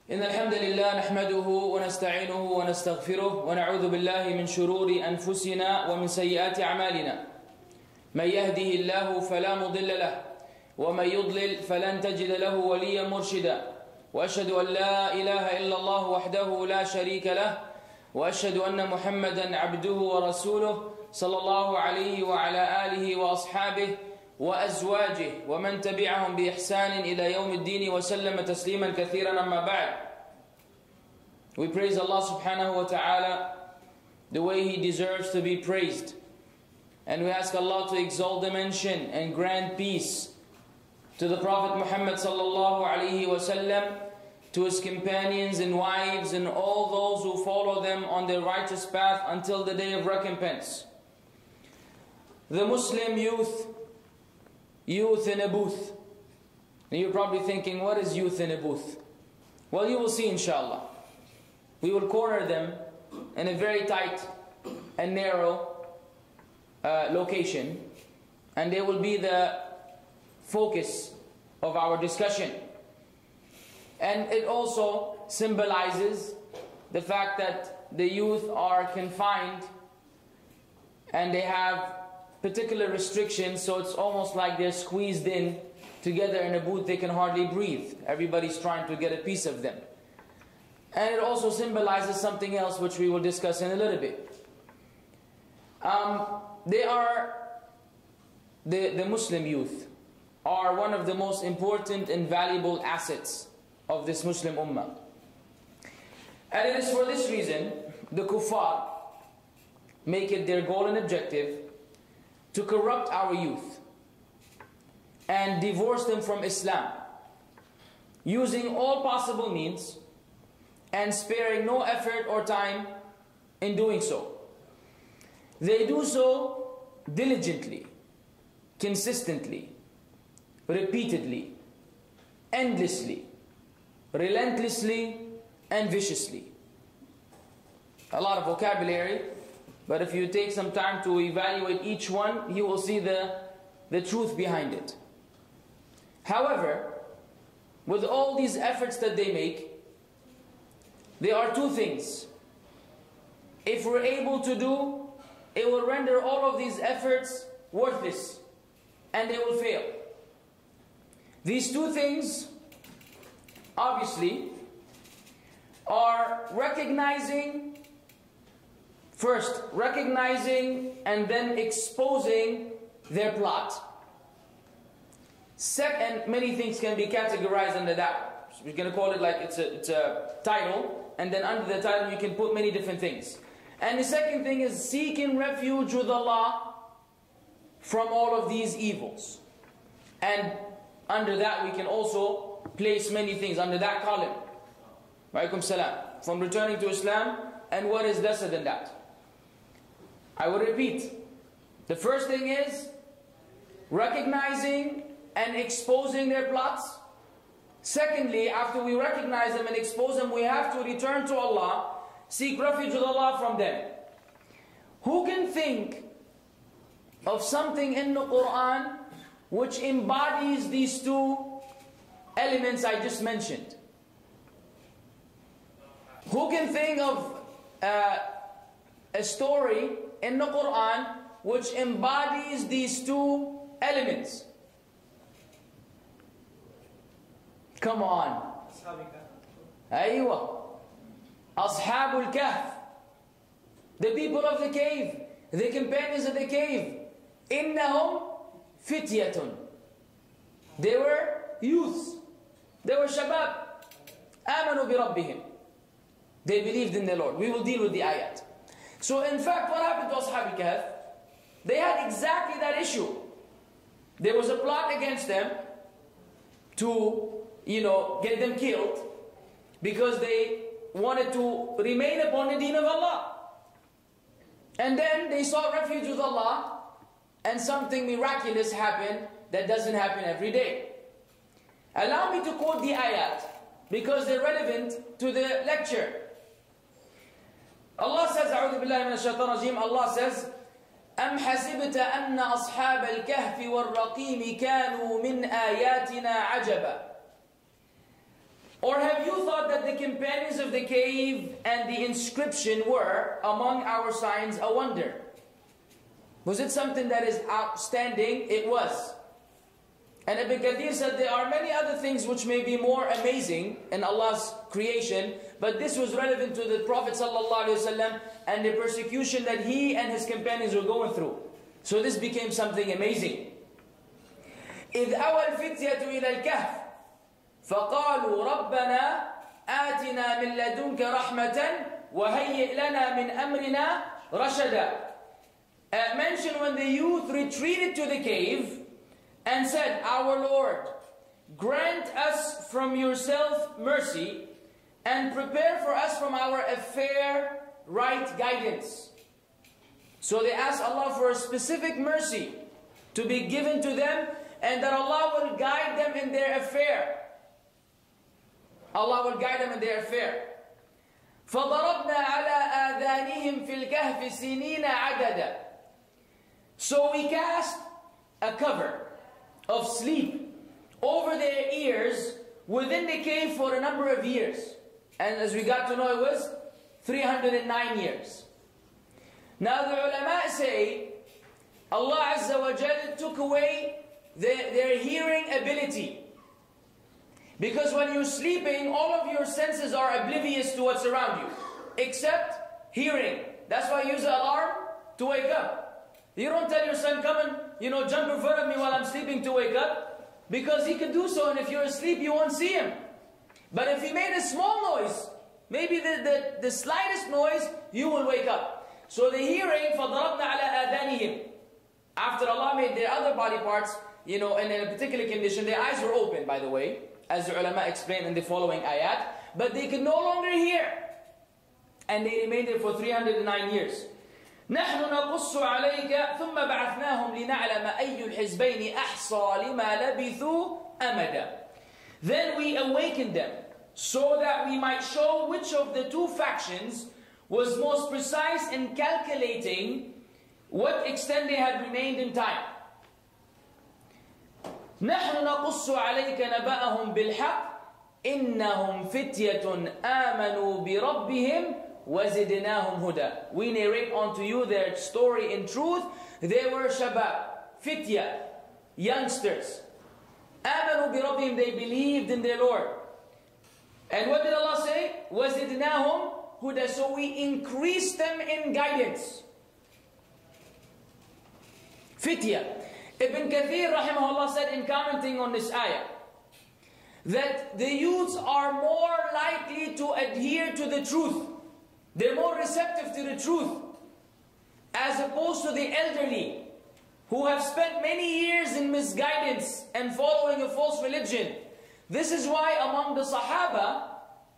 إن الحمد لله نحمده ونستعينه ونستغفره ونعوذ بالله من شرور أنفسنا ومن سيئات أعمالنا. من يهده الله فلا مضل له ومن يضلل فلن تجد له وليا مرشدا، وأشهد أن لا إله إلا الله وحده لا شريك له، وأشهد أن محمدا عبده ورسوله صلى الله عليه وعلى آله وأصحابه وأزواجه ومن تبعهم بإحسان إلى يوم الدين وسلم تسليما كثيرا. أما بعد. We praise Allah subhanahu wa ta'ala the way He deserves to be praised, and we ask Allah to exalt the mention and grant peace to the Prophet Muhammad sallallahu alaihi wasallam, to his companions and wives and all those who follow them on their righteous path until the day of recompense. The Muslim youth in a booth. And you're probably thinking, what is youth in a booth? Well, you will see inshallah. We will corner them in a very tight and narrow location, and they will be the focus of our discussion. And it also symbolizes the fact that the youth are confined and they have particular restrictions, so it's almost like they're squeezed in together in a booth. They can hardly breathe. Everybody's trying to get a piece of them. And it also symbolizes something else which we will discuss in a little bit. The Muslim youth are one of the most important and valuable assets of this Muslim ummah. And it is for this reason the kuffar make it their goal and objective to corrupt our youth and divorce them from Islam, using all possible means and sparing no effort or time in doing so. They do so diligently, consistently, repeatedly, endlessly, relentlessly, and viciously. A lot of vocabulary, but if you take some time to evaluate each one, you will see the truth behind it. However, with all these efforts that they make, there are two things. If we're able to do, it will render all of these efforts worthless, and they will fail. These two things, obviously, are recognizing and then exposing their plot. And many things can be categorized under that. So we're going to call it like it's a title, and then under the title you can put many different things. And the second thing is seeking refuge with Allah from all of these evils. And under that we can also place many things under that column. Walaikum salam. From returning to Islam and what is lesser than that. I will repeat. The first thing is recognizing and exposing their plots. Secondly, after we recognize them and expose them, we have to return to Allah, seek refuge with Allah from them. Who can think of something in the Quran which embodies these two elements I just mentioned? Who can think of a story in the Quran which embodies these two elements? Come on. Aywa. Ashabul Kahf. The people of the cave. The companions of the cave. Innahum fityatun. They were youths. They were shabab. Amanu bi rabbihim. They believed in the Lord. We will deal with the ayat. So in fact, what happened to Ashab al-Kahf? They had exactly that issue. There was a plot against them to, get them killed because they wanted to remain upon the deen of Allah. And then they sought refuge with Allah, and something miraculous happened that doesn't happen every day. Allow me to quote the ayat because they're relevant to the lecture. Allah says, أعوذ بالله من الشيطان الرجيم, Allah says, أم حسبت أن أصحاب الكهف والرقيم كانوا من آياتنا عجبا. Or have you thought that the companions of the cave and the inscription were among our signs a wonder? Was it something that is outstanding? It was. And Ibn Kathir said there are many other things which may be more amazing in Allah's creation, but this was relevant to the Prophet ﷺ and the persecution that he and his companions were going through. So this became something amazing. إِذْ أَوَى الْفِتْيَةُ إِلَى الْكَهْفِ فَقَالُوا رَبَّنَا آتِنَا مِنْ لَدُنْكَ رَحْمَةً وَهَيِّئْ لَنَا مِنْ أَمْرِنَا رَشَدًا. Mention when the youth retreated to the cave and said, Our Lord, grant us from yourself mercy and prepare for us from our affair right guidance. So they asked Allah for a specific mercy to be given to them and that Allah will guide them in their affair. Allah will guide them in their affair. فَضَرَبْنَا عَلَىٰ آذَانِهِمْ فِي الْكَهْفِ سِنِينَ عَدَدًا. So we cast a cover of sleep over their ears within the cave for a number of years. And as we got to know, it was 309 years. Now the ulama say, Allah Azza wa Jal took away their hearing ability. Because when you're sleeping, all of your senses are oblivious to what's around you, except hearing. That's why you use an alarm to wake up. You don't tell your son, come and, jump in front of me while I'm sleeping to wake up. Because he can do so, and if you're asleep, you won't see him. But if he made a small noise, maybe the slightest noise, you will wake up. So the hearing, فَضَرَبْنَا عَلَىٰ آذَانِهِمْ. After Allah made their other body parts, and in a particular condition, their eyes were open, by the way, as the ulama explained in the following ayat, but they could no longer hear. And they remained there for 309 years. نحن نقص عليك ثم بعثناهم لنعلم أي الحزبين أحصى لما لبثوا أمدا. Then we awakened them so that we might show which of the two factions was most precise in calculating what extent they had remained in time. نحن نقص عليك نبأهم بالحق إنهم فتية آمنوا بربهم وَزِدْنَاهُمْ هُدًى. We narrate unto you their story in truth. They were shabab, fitya, youngsters. آمَنُوا بِرَبِّهِمْ. They believed in their Lord. And what did Allah say? وَزِدْنَاهُمْ هُدًى. So we increased them in guidance. Fitya. Ibn Kathir rahimahullah said in commenting on this ayah, that the youths are more likely to adhere to the truth. They're more receptive to the truth, as opposed to the elderly, who have spent many years in misguidance and following a false religion. This is why among the Sahaba,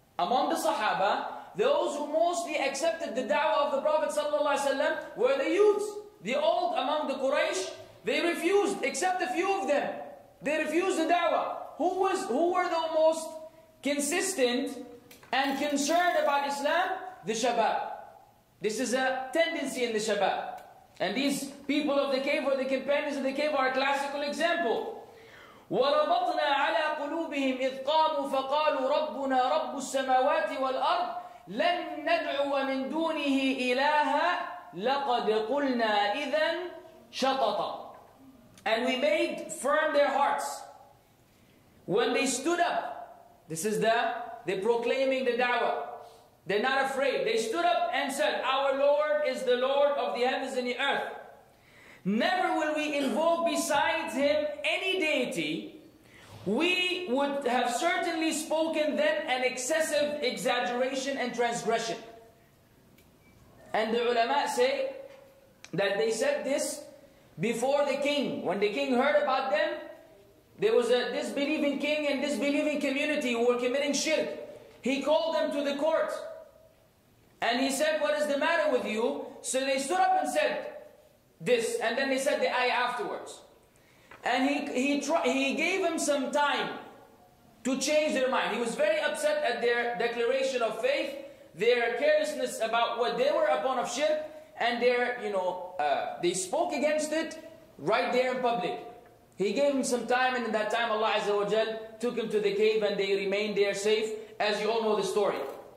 those who mostly accepted the da'wah of the Prophet ﷺ were the youths. The old among the Quraysh, they refused, except a few of them. They refused the da'wah. Who were the most consistent and concerned about Islam? The shabab. This is a tendency in the shabab. And these people of the cave or the companions of the cave are a classical example. وَرَبَطْنَا عَلَىٰ قُلُوبِهِمْ إِذْ قَامُوا فَقَالُوا رَبُّنَا رَبُّ السَّمَاوَاتِ وَالْأَرْضِ لَن نَّدْعُوَ مِن دُونِهِ إِلَٰهًا لَقَدْ قُلْنَا إِذًا شَطَطًا. And we made firm their hearts. When they stood up, this is they're proclaiming the da'wah. They're not afraid. They stood up and said, Our Lord is the Lord of the heavens and the earth. Never will we invoke besides Him any deity. We would have certainly spoken then an excessive exaggeration and transgression. And the ulama say that they said this before the king. When the king heard about them, there was a disbelieving king and disbelieving community who were committing shirk. He called them to the court. And he said, what is the matter with you? So they stood up and said this. And then they said the ayah afterwards. And he gave them some time to change their mind. He was very upset at their declaration of faith, their carelessness about what they were upon of shirk, and they spoke against it right there in public. He gave him some time, and in that time Allah Azza wa Jal took him to the cave and they remained there safe, as you all know the story.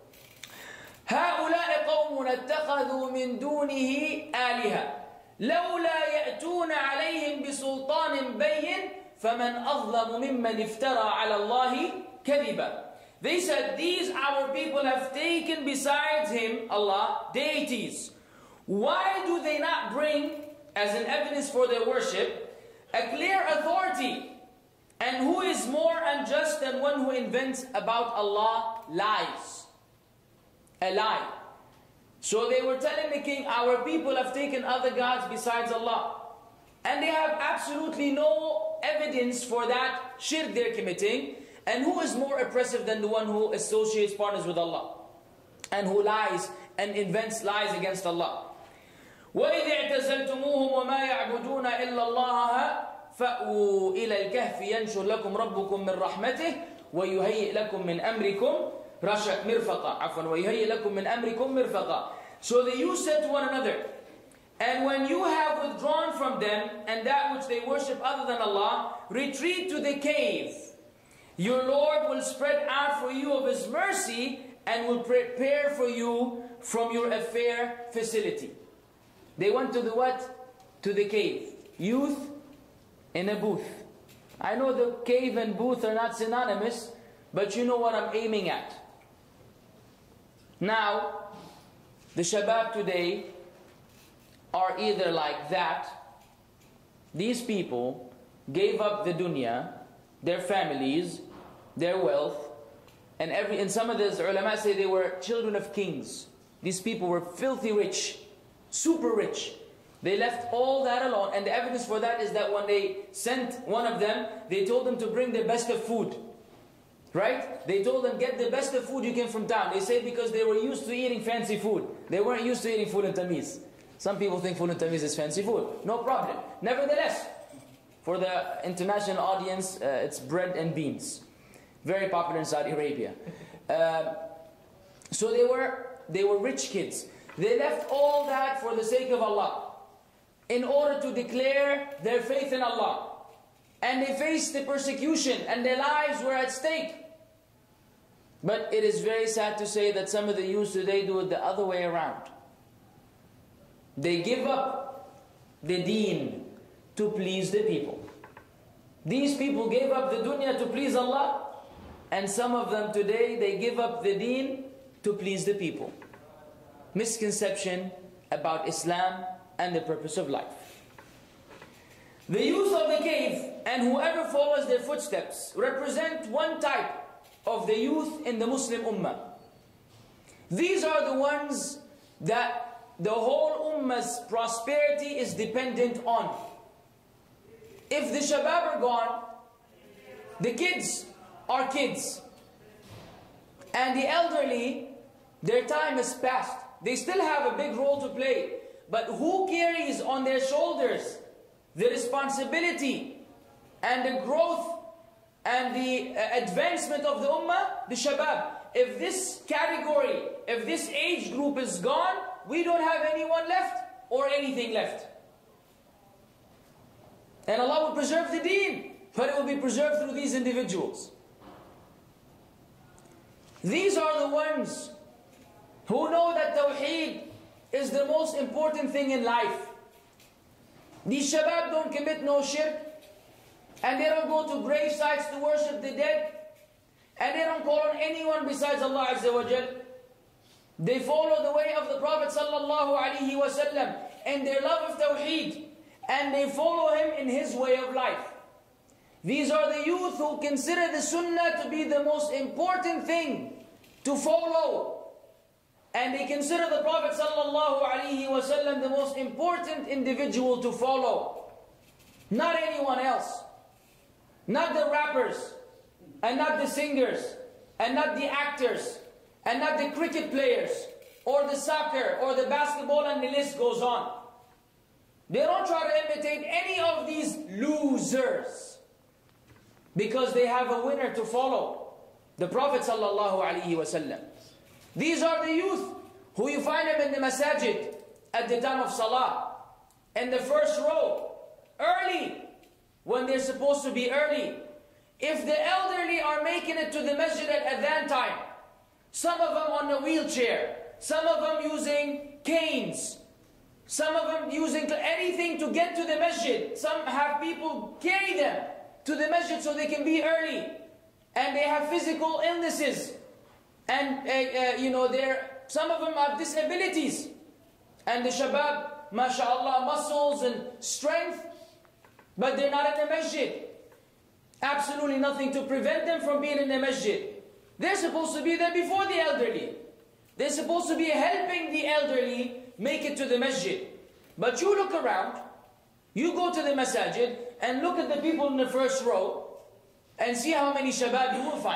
هؤلاء قوم اتخذوا من دونه آلهة لولا يأتون عليهم بسلطان بين فمن أظلم ممن افترى على الله كذبا. They said, these our people have taken besides him, Allah, deities. Why do they not bring, as an evidence for their worship, a clear authority? And who is more unjust than one who invents about Allah lies? A lie. So they were telling the king, our people have taken other gods besides Allah. And they have absolutely no evidence for that shirk they're committing. And who is more oppressive than the one who associates partners with Allah? And who lies and invents lies against Allah. وَإِذِ اعْتَزَلْتُمُوهُمْ وَمَا يَعْبُدُونَ إِلَّا اللَّهَ فَأْوُوا إِلَى الْكَهْفِ يَنْشُرْ لَكُمْ رَبُّكُمْ مِنْ رَحْمَتِهِ وَيُهَيِّئْ لَكُمْ مِنْ أَمْرِكُمْ مرفقا. وَيُهَيِّئْ لَكُمْ مِنْ أَمْرِكُمْ مرفقا. So the youth said to one another, and when you have withdrawn from them and that which they worship other than Allah, retreat to the cave. Your Lord will spread out for you of His mercy and will prepare for you from your affair facility. They went to the what? To the cave. Youth in a booth. I know the cave and booth are not synonymous, but you know what I'm aiming at. Now, the Shabab today are either like that. These people gave up the dunya, their families, their wealth, and some of the ulama say they were children of kings. These people were filthy rich, super rich. They left all that alone, and the evidence for that is that when they sent one of them, they told them to bring the best of food. Right? They told them, get the best of food you can from town. They say because they were used to eating fancy food. They weren't used to eating food in Tamiz. Some people think food in Tamiz is fancy food. No problem. Nevertheless, for the international audience, it's bread and beans. Very popular in Saudi Arabia. So they were rich kids. They left all that for the sake of Allah, in order to declare their faith in Allah. And they faced the persecution, and their lives were at stake. But it is very sad to say that some of the youth today do it the other way around. They give up the deen to please the people. These people gave up the dunya to please Allah, and some of them today, they give up the deen to please the people. Misconception about Islam and the purpose of life. The youth of the cave and whoever follows their footsteps represent one type of the youth in the Muslim Ummah. These are the ones that the whole Ummah's prosperity is dependent on. If the Shabab are gone, the kids are kids. And the elderly, their time is past. They still have a big role to play. But who carries on their shoulders the responsibility and the growth and the advancement of the Ummah? The Shabab. If this category, if this age group is gone, we don't have anyone left or anything left. And Allah will preserve the deen, but it will be preserved through these individuals. These are the ones who know that Tawheed is the most important thing in life. These Shabab don't commit no shirk, and they don't go to grave sites to worship the dead, and they don't call on anyone besides Allah Azza wa Jal. They follow the way of the Prophet Sallallahu Alaihi Wasallam and their love of Tawheed, and they follow him in his way of life. These are the youth who consider the Sunnah to be the most important thing to follow. And they consider the Prophet Sallallahu Alaihi Wasallam the most important individual to follow. Not anyone else. Not the rappers, and not the singers, and not the actors, and not the cricket players, or the soccer, or the basketball, and the list goes on. They don't try to imitate any of these losers, because they have a winner to follow, the Prophet Sallallahu Alaihi Wasallam. These are the youth who you find them in the masajid at the time of salah, in the first row, early, when they're supposed to be early. If the elderly are making it to the masjid at adhan time, some of them on a wheelchair, some of them using canes, some of them using anything to get to the masjid. Some have people carry them to the masjid so they can be early. And they have physical illnesses. And, some of them have disabilities. And the shabab, mashallah, muscles and strength, but they're not in the masjid. Absolutely nothing to prevent them from being in the masjid. They're supposed to be there before the elderly. They're supposed to be helping the elderly make it to the masjid. But you look around, you go to the masajid and look at the people in the first row and see how many shabab you will find.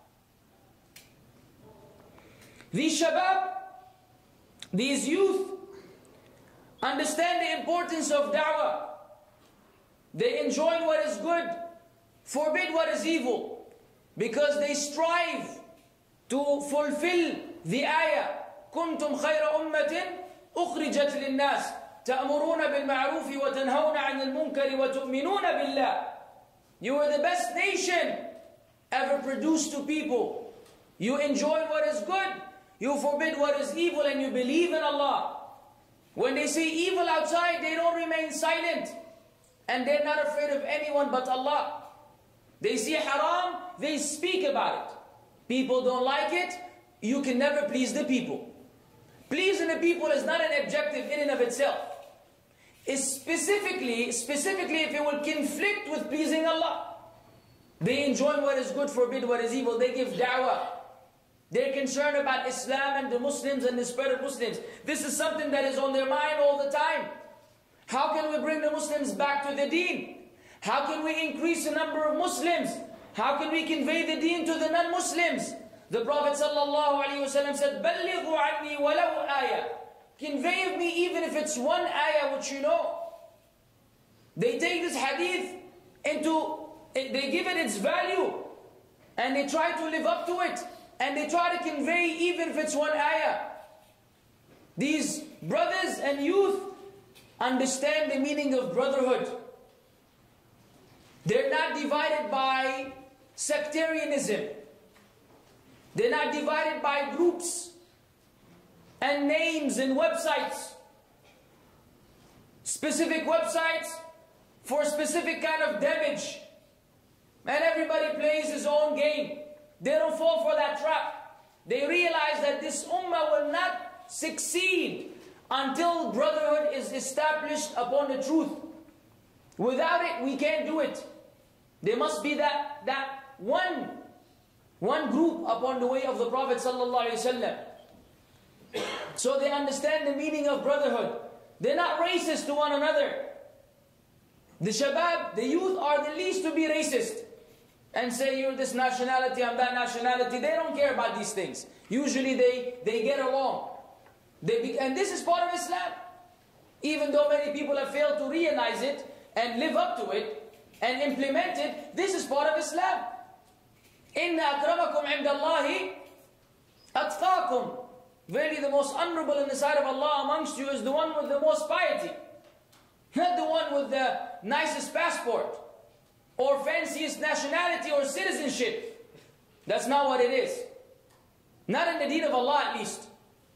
These shabab, these youth, understand the importance of da'wah. They enjoin what is good, forbid what is evil, because they strive to fulfill the ayah. كنتم خير أمة أخرجت للناس تأمرون بالمعروف وتنهون عن المنكر وتؤمنون بالله. You are the best nation ever produced to people. You enjoy what is good, you forbid what is evil, and you believe in Allah. When they say evil outside, they don't remain silent. And they're not afraid of anyone but Allah. They see haram, they speak about it. People don't like it, you can never please the people. Pleasing the people is not an objective in and of itself. It's specifically if it will conflict with pleasing Allah. They enjoy what is good, forbid what is evil. They give da'wah. They're concerned about Islam and the Muslims and the spread of Muslims. This is something that is on their mind all the time. How can we bring the Muslims back to the deen? How can we increase the number of Muslims? How can we convey the deen to the non-Muslims? The Prophet ﷺ said, بَلِّغُوا عَنِّي وَلَوْ آيَةً. Convey of me even if it's one ayah which you know. They take this hadith they give it its value, and they try to live up to it, and they try to convey even if it's one ayah. These brothers and youth understand the meaning of brotherhood. They're not divided by sectarianism. They're not divided by groups and names and websites. Specific websites for specific kind of damage. And everybody plays his own game. They don't fall for that trap. They realize that this ummah will not succeed until brotherhood is established upon the truth. Without it, we can't do it. There must be that one group upon the way of the Prophet ﷺ. So they understand the meaning of brotherhood. They're not racist to one another. The shabab, the youth, are the least to be racist and say you're this nationality, I'm that nationality. They don't care about these things. Usually they get along. And this is part of Islam. Even though many people have failed to realize it and live up to it and implement it, this is part of Islam. إِنَّ أَكْرَمَكُمْ عِنْدَ اللَّهِ أَتْقَاكُمْ. Verily the most honorable in the sight of Allah amongst you is the one with the most piety. Not the one with the nicest passport or fanciest nationality or citizenship. That's not what it is. Not in the deen of Allah at least.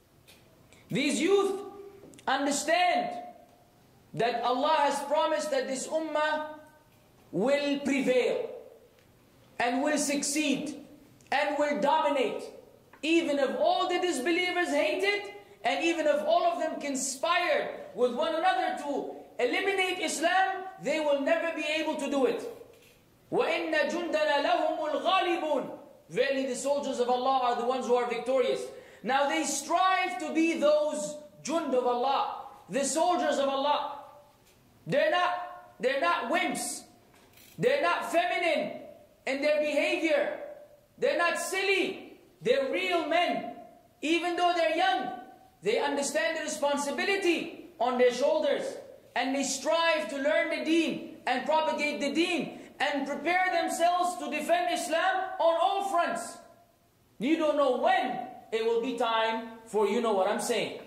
These youth understand that Allah has promised that this ummah will prevail and will succeed and will dominate. Even if all the disbelievers hate it, and even if all of them conspired with one another to eliminate Islam, they will never be able to do it. وَإِنَّ جُنْدَنَا لَهُمُ الْغَالِبُونَ. Verily the soldiers of Allah are the ones who are victorious. Now they strive to be those jund of Allah, the soldiers of Allah. They're not wimps. They're not feminine in their behavior. They're not silly. They're real men. Even though they're young, they understand the responsibility on their shoulders. And they strive to learn the deen and propagate the deen and prepare themselves to defend Islam on all fronts. You don't know when it will be time for you know what I'm saying.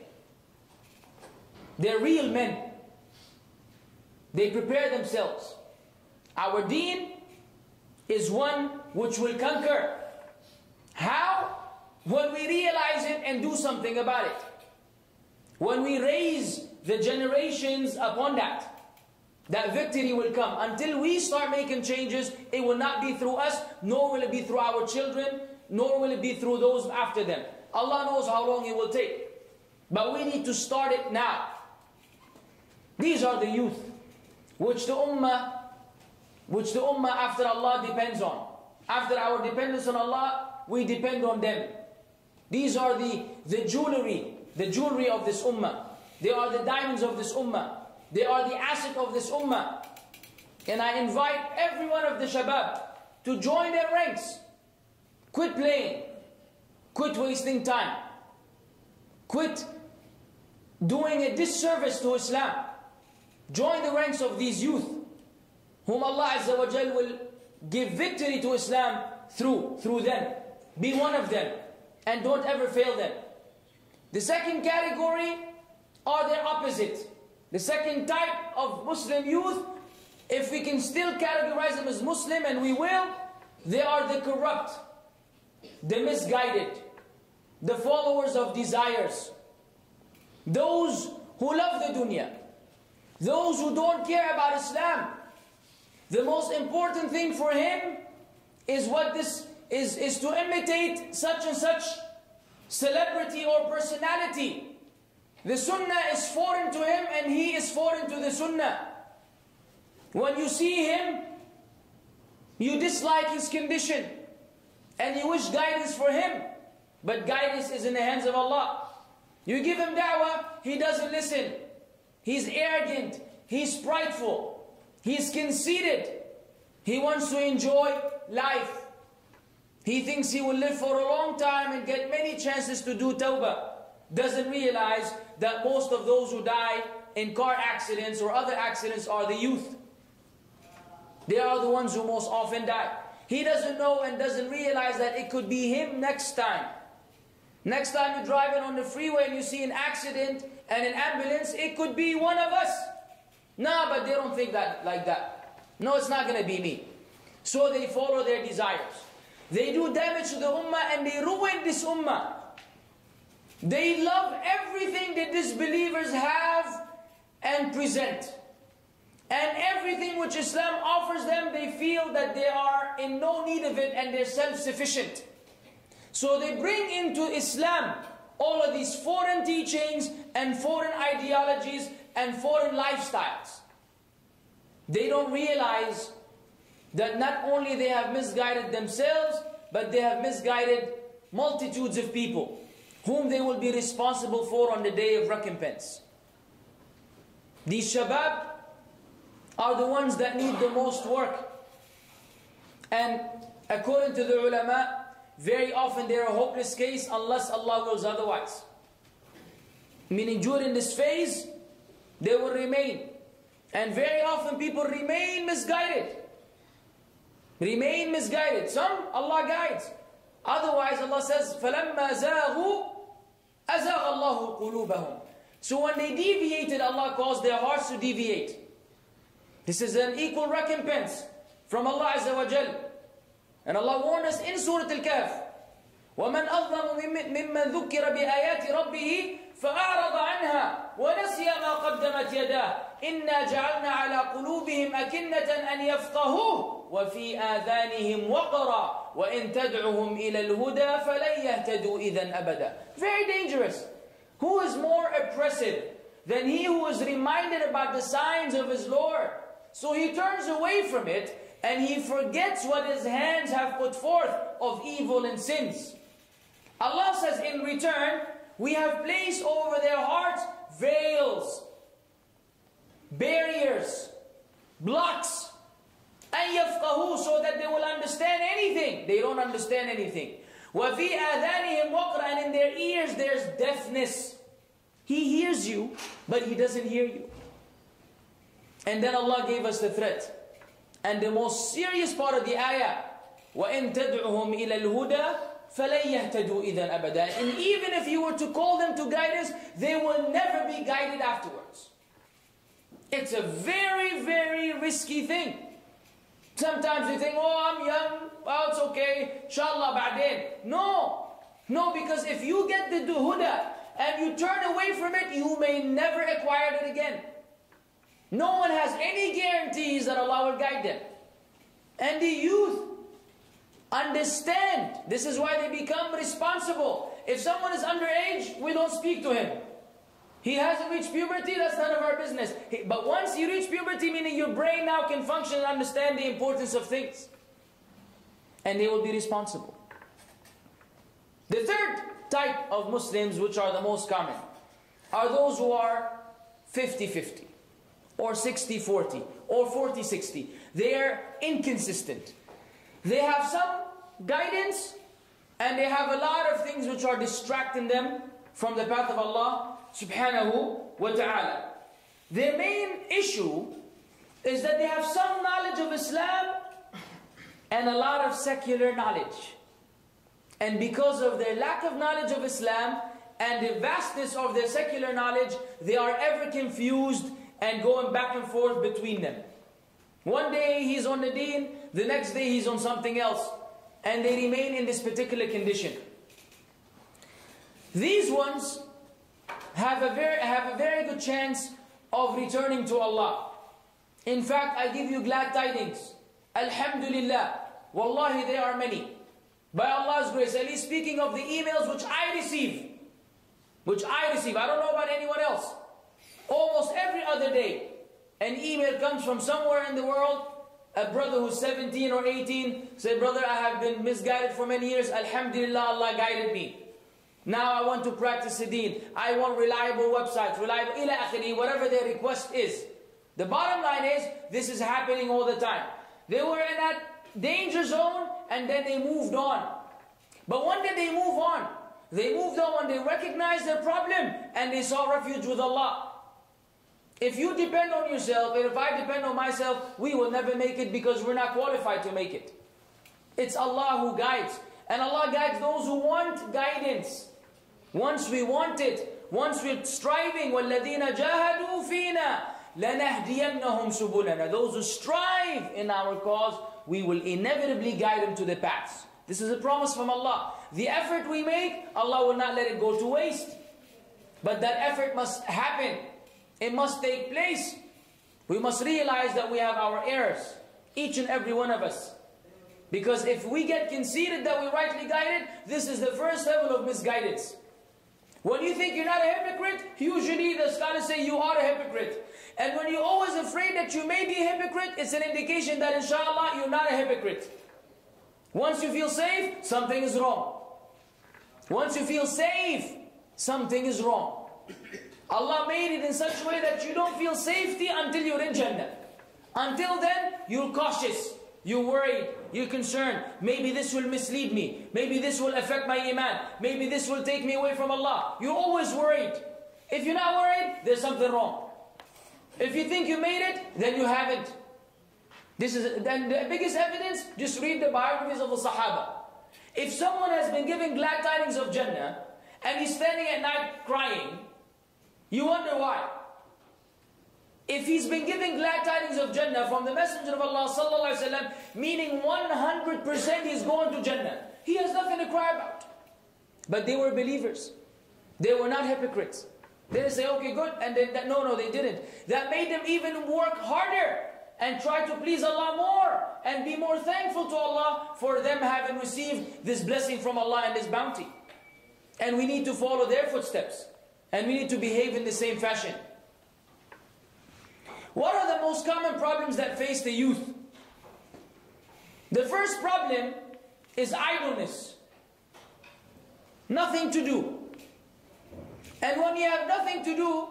They're real men. They prepare themselves. Our deen is one which will conquer. How? When we realize it and do something about it. When we raise the generations upon that, that victory will come. Until we start making changes, it will not be through us, nor will it be through our children, nor will it be through those after them. Allah knows how long it will take. But we need to start it now. These are the youth, which the ummah after Allah depends on. After our dependence on Allah, we depend on them. These are the jewelry of this ummah. They are the diamonds of this ummah. They are the asset of this ummah. And I invite every one of the shabab to join their ranks. Quit playing. Quit wasting time. Quit doing a disservice to Islam. Join the ranks of these youth, whom Allah Azza wa Jal will give victory to Islam through them. Be one of them, and don't ever fail them. The second category are their opposite. The second type of Muslim youth, if we can still categorize them as Muslim, and we will, they are the corrupt, the misguided, the followers of desires, those who love the dunya, those who don't care about Islam. The most important thing for him is is to imitate such and such celebrity or personality. The sunnah is foreign to him, and he is foreign to the sunnah. When you see him, you dislike his condition, and you wish guidance for him. But guidance is in the hands of Allah. You give him da'wah, he doesn't listen. He's arrogant, he's prideful, he's conceited. He wants to enjoy life. He thinks he will live for a long time and get many chances to do tawbah. Doesn't realize that most of those who die in car accidents or other accidents are the youth. They are the ones who most often die. He doesn't know and doesn't realize that it could be him next time. Next time you're driving on the freeway and you see an accident and an ambulance, it could be one of us. No, but they don't think that like that. No, it's not going to be me. So they follow their desires. They do damage to the ummah and they ruin this ummah. They love everything that disbelievers have and present. And everything which Islam offers them, they feel that they are in no need of it and they're self-sufficient. So they bring into Islam all of these foreign teachings and foreign ideologies and foreign lifestyles. They don't realize that not only they have misguided themselves, but they have misguided multitudes of people, whom they will be responsible for on the day of recompense. These shabab are the ones that need the most work. And according to the ulama, very often they are a hopeless case unless Allah wills otherwise. Meaning during this phase, they will remain. And very often people remain misguided. Remain misguided. Some, Allah guides. Otherwise, Allah says, فَلَمَّا زَاغُوا أَزَاغَ اللَّهُ قُلُوبَهُمْ. So when they deviated, Allah caused their hearts to deviate. This is an equal recompense from Allah Azza wa Jal. And Allah warned us in Surah Al-Kahf, وَمَنْ أَظْلَمُ مِمَّنْ ذُكِّرَ بِآيَاتِ رَبِّهِ فَأَعْرَضَ عَنْهَا وَنَسِيَ مَا قَدَّمَتْ يَدَاهُ إِنَّا جَعَلْنَا عَلَى قُلُوبِهِمْ أَكِنَّةً أَنْ يَفْقَهُوهُ وَفِي آذَانِهِمْ وَقْرًا وَإِنْ تَدْعُهُمْ إِلَى الْهُدَى فَلَنْ يَهْتَدُوا إِذًا أَبَدًا. Very dangerous. Who is more oppressive than he who is reminded about the signs of his Lord? So he turns away from it and he forgets what his hands have put forth of evil and sins. Allah says in return, we have placed over their hearts veils, barriers, blocks, أَن يَفْقَهُوا, so that they will understand anything. They don't understand anything. وَفِي آذَانِهِمْ وَقْرًا, and in their ears there's deafness. He hears you, but he doesn't hear you. And then Allah gave us the threat. And the most serious part of the ayah, وَإِن تَدْعُهُمْ إِلَى الْهُدَى فَلَنْ يَهْتَدُوا إِذًا أَبَدًا. And even if you were to call them to guidance, they will never be guided afterwards. It's a very, very risky thing. Sometimes we think, oh, I'm young, oh, it's okay, inshallah, ba'din. No, because if you get the huda and you turn away from it, you may never acquire it again. No one has any guarantees that Allah will guide them. And the youth understand. This is why they become responsible. If someone is underage, we don't speak to him. He hasn't reached puberty, that's none of our business. But once you reach puberty, meaning your brain now can function and understand the importance of things. And they will be responsible. The third type of Muslims, which are the most common, are those who are 50-50, or 60-40, or 40-60. They are inconsistent. They have some guidance, and they have a lot of things which are distracting them from the path of Allah subhanahu wa ta'ala. Their main issue is that they have some knowledge of Islam and a lot of secular knowledge. And because of their lack of knowledge of Islam and the vastness of their secular knowledge, they are ever confused and going back and forth between them. One day he's on the deen, the next day he's on something else. And they remain in this particular condition. These ones have a very good chance of returning to Allah. In fact, I give you glad tidings. Alhamdulillah. Wallahi, there are many. By Allah's grace, at least speaking of the emails which I receive. I don't know about anyone else. Almost every other day, an email comes from somewhere in the world. A brother who's 17 or 18 said, brother, I have been misguided for many years. Alhamdulillah, Allah guided me. Now I want to practice the deen. I want reliable websites, reliable ila akhiri, whatever their request is. The bottom line is, this is happening all the time. They were in that danger zone and then they moved on. But when did they move on? They moved on when they recognized their problem and they sought refuge with Allah. If you depend on yourself, and if I depend on myself, we will never make it because we're not qualified to make it. It's Allah who guides. And Allah guides those who want guidance. Once we want it, once we're striving, وَالَّذِينَ جَاهَدُوا فِينَا لَنَهْدِيَنَّهُمْ سُبُلَنَا. Those who strive in our cause, we will inevitably guide them to the paths. This is a promise from Allah. The effort we make, Allah will not let it go to waste. But that effort must happen. It must take place. We must realize that we have our errors, each and every one of us. Because if we get conceited that we're rightly guided, this is the first level of misguidance. When you think you're not a hypocrite, usually the scholars say you are a hypocrite. And when you're always afraid that you may be a hypocrite, it's an indication that inshallah you're not a hypocrite. Once you feel safe, something is wrong. Once you feel safe, something is wrong. Allah made it in such a way that you don't feel safety until you're in Jannah. Until then, you're cautious. You're worried, you're concerned. Maybe this will mislead me. Maybe this will affect my iman. Maybe this will take me away from Allah. You're always worried. If you're not worried, there's something wrong. If you think you made it, then you haven't. Then the biggest evidence, just read the biographies of the Sahaba. If someone has been given glad tidings of Jannah, and he's standing at night crying, you wonder why. If he's been given glad tidings of Jannah from the Messenger of Allah sallallahu alaihi wasallam, meaning 100% he's going to Jannah, he has nothing to cry about. But they were believers. They were not hypocrites. They didn't say, okay, good, and then no, they didn't. That made them even work harder and try to please Allah more and be more thankful to Allah for them having received this blessing from Allah and this bounty. And we need to follow their footsteps. And we need to behave in the same fashion. What are the most common problems that face the youth? The first problem is idleness. Nothing to do. And when you have nothing to do,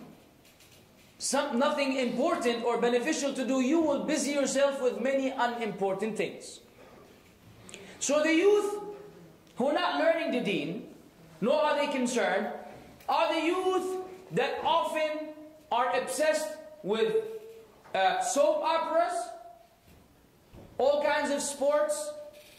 nothing important or beneficial to do, you will busy yourself with many unimportant things. So the youth who are not learning the deen, nor are they concerned, are the youth that often are obsessed with soap operas, all kinds of sports,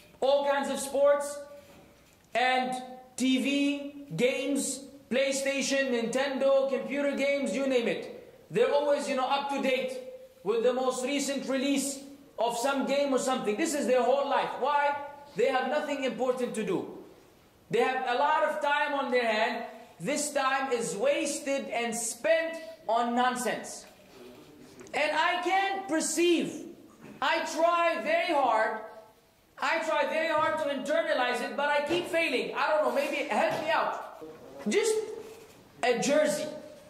and TV, games, PlayStation, Nintendo, computer games, you name it. They're always, up to date with the most recent release of some game or something. This is their whole life. Why? They have nothing important to do. They have a lot of time on their hand. This time is wasted and spent on nonsense. And I can't perceive. I try very hard to internalize it, but I keep failing. I don't know, maybe help me out. Just a jersey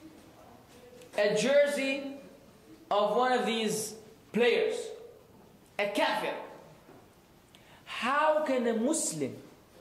of one of these players, a kafir. How can a Muslim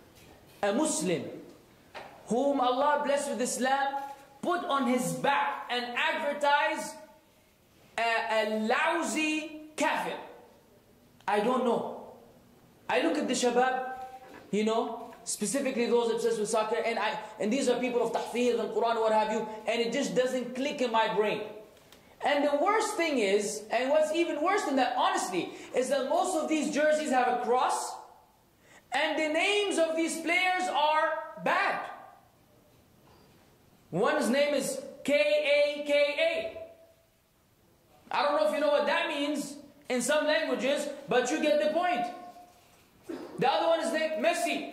whom Allah blessed with Islam put on his back and advertise a lousy kafir? I don't know. I look at the shabab, you know, specifically those obsessed with soccer, and these are people of tahfidh and Quran, what have you, and it just doesn't click in my brain. And the worst thing is, and what's even worse than that, honestly, is that most of these jerseys have a cross, and the names of these players are bad. One's name is K-A-K-A. I don't know if you know what that means in some languages, but you get the point. The other one is named Messi.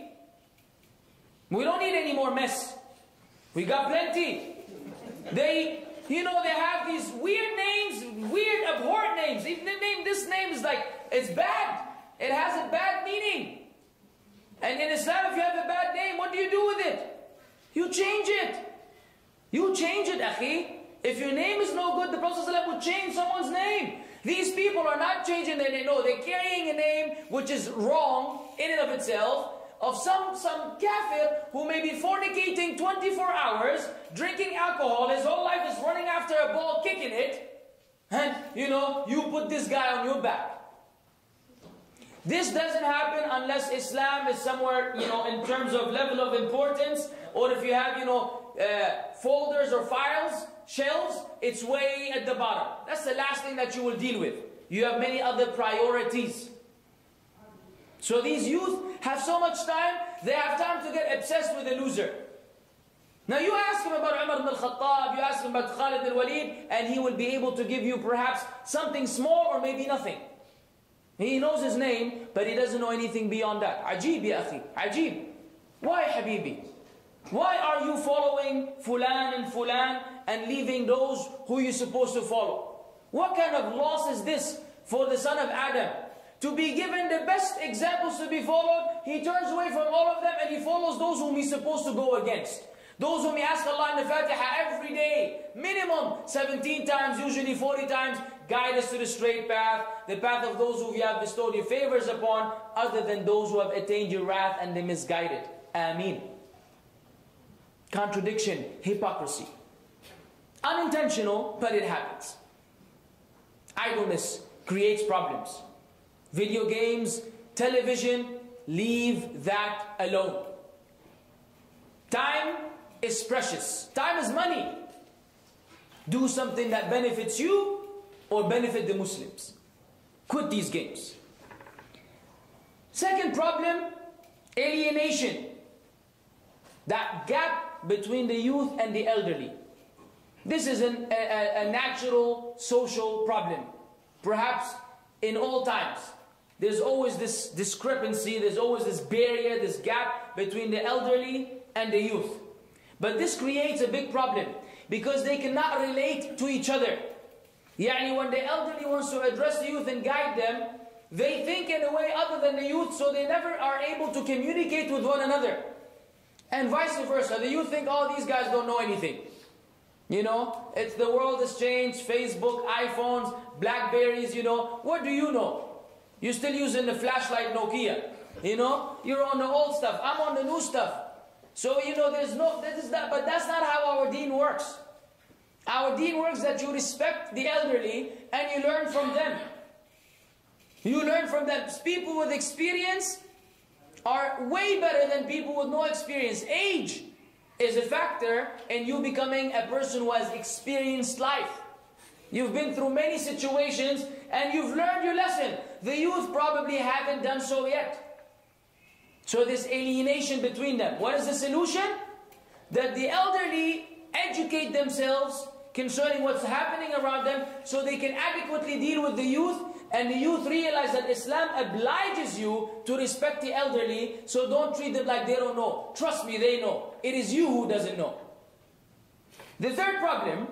We don't need any more mess. We got plenty. They have these weird names, weird, abhorrent names. Even this name is like, it's bad. It has a bad meaning. And in Islam, if you have a bad name, what do you do with it? You change it. You change it, akhi. If your name is no good, the Prophet ﷺ would change someone's name. These people are not changing their name. No, they're carrying a name which is wrong in and of itself, of some kafir who may be fornicating 24 hours, drinking alcohol, his whole life is running after a ball, kicking it, and you put this guy on your back. This doesn't happen unless Islam is somewhere, in terms of level of importance, or if you have, folders or files, shelves, it's way at the bottom. That's the last thing that you will deal with. You have many other priorities. So these youth have so much time, they have time to get obsessed with a loser. Now you ask him about Umar ibn al-Khattab, you ask him about Khalid al-Walid, and he will be able to give you perhaps something small or maybe nothing. He knows his name, but he doesn't know anything beyond that. Ajib ya akhi, ajib. Why habibi? Why are you following fulan and fulan and leaving those who you're supposed to follow? What kind of loss is this for the son of Adam? To be given the best examples to be followed, he turns away from all of them and he follows those whom he's supposed to go against. Those whom he asks Allah in the Fatiha every day, minimum 17 times, usually 40 times, guide us to the straight path, the path of those who you have bestowed your favors upon, other than those who have attained your wrath and they misguided. Ameen. Contradiction, hypocrisy. Unintentional, but it happens. Idleness creates problems. Video games, television, leave that alone. Time is precious. Time is money. Do something that benefits you or benefit the Muslims. Quit these games. Second problem, alienation. That gap between the youth and the elderly. This is a natural social problem. Perhaps in all times. There's always this discrepancy, there's always this barrier, this gap between the elderly and the youth. But this creates a big problem because they cannot relate to each other. Yani when the elderly wants to address the youth and guide them, they think in a way other than the youth, so they never are able to communicate with one another. And vice versa. The youth think, oh, these guys don't know anything. It's the world has changed, Facebook, iPhones, Blackberries, What do you know? You're still using the flashlight Nokia. You're on the old stuff. I'm on the new stuff. So, there's no, but that's not how our deen works. Our deen works that you respect the elderly and you learn from them. You learn from them. People with experience are way better than people with no experience. Age is a factor in you becoming a person who has experienced life. You've been through many situations and you've learned your lesson. The youth probably haven't done so yet. So this alienation between them. What is the solution? That the elderly educate themselves concerning what's happening around them, so they can adequately deal with the youth, and the youth realize that Islam obliges you to respect the elderly, so don't treat them like they don't know. Trust me, they know. It is you who doesn't know. The third problem,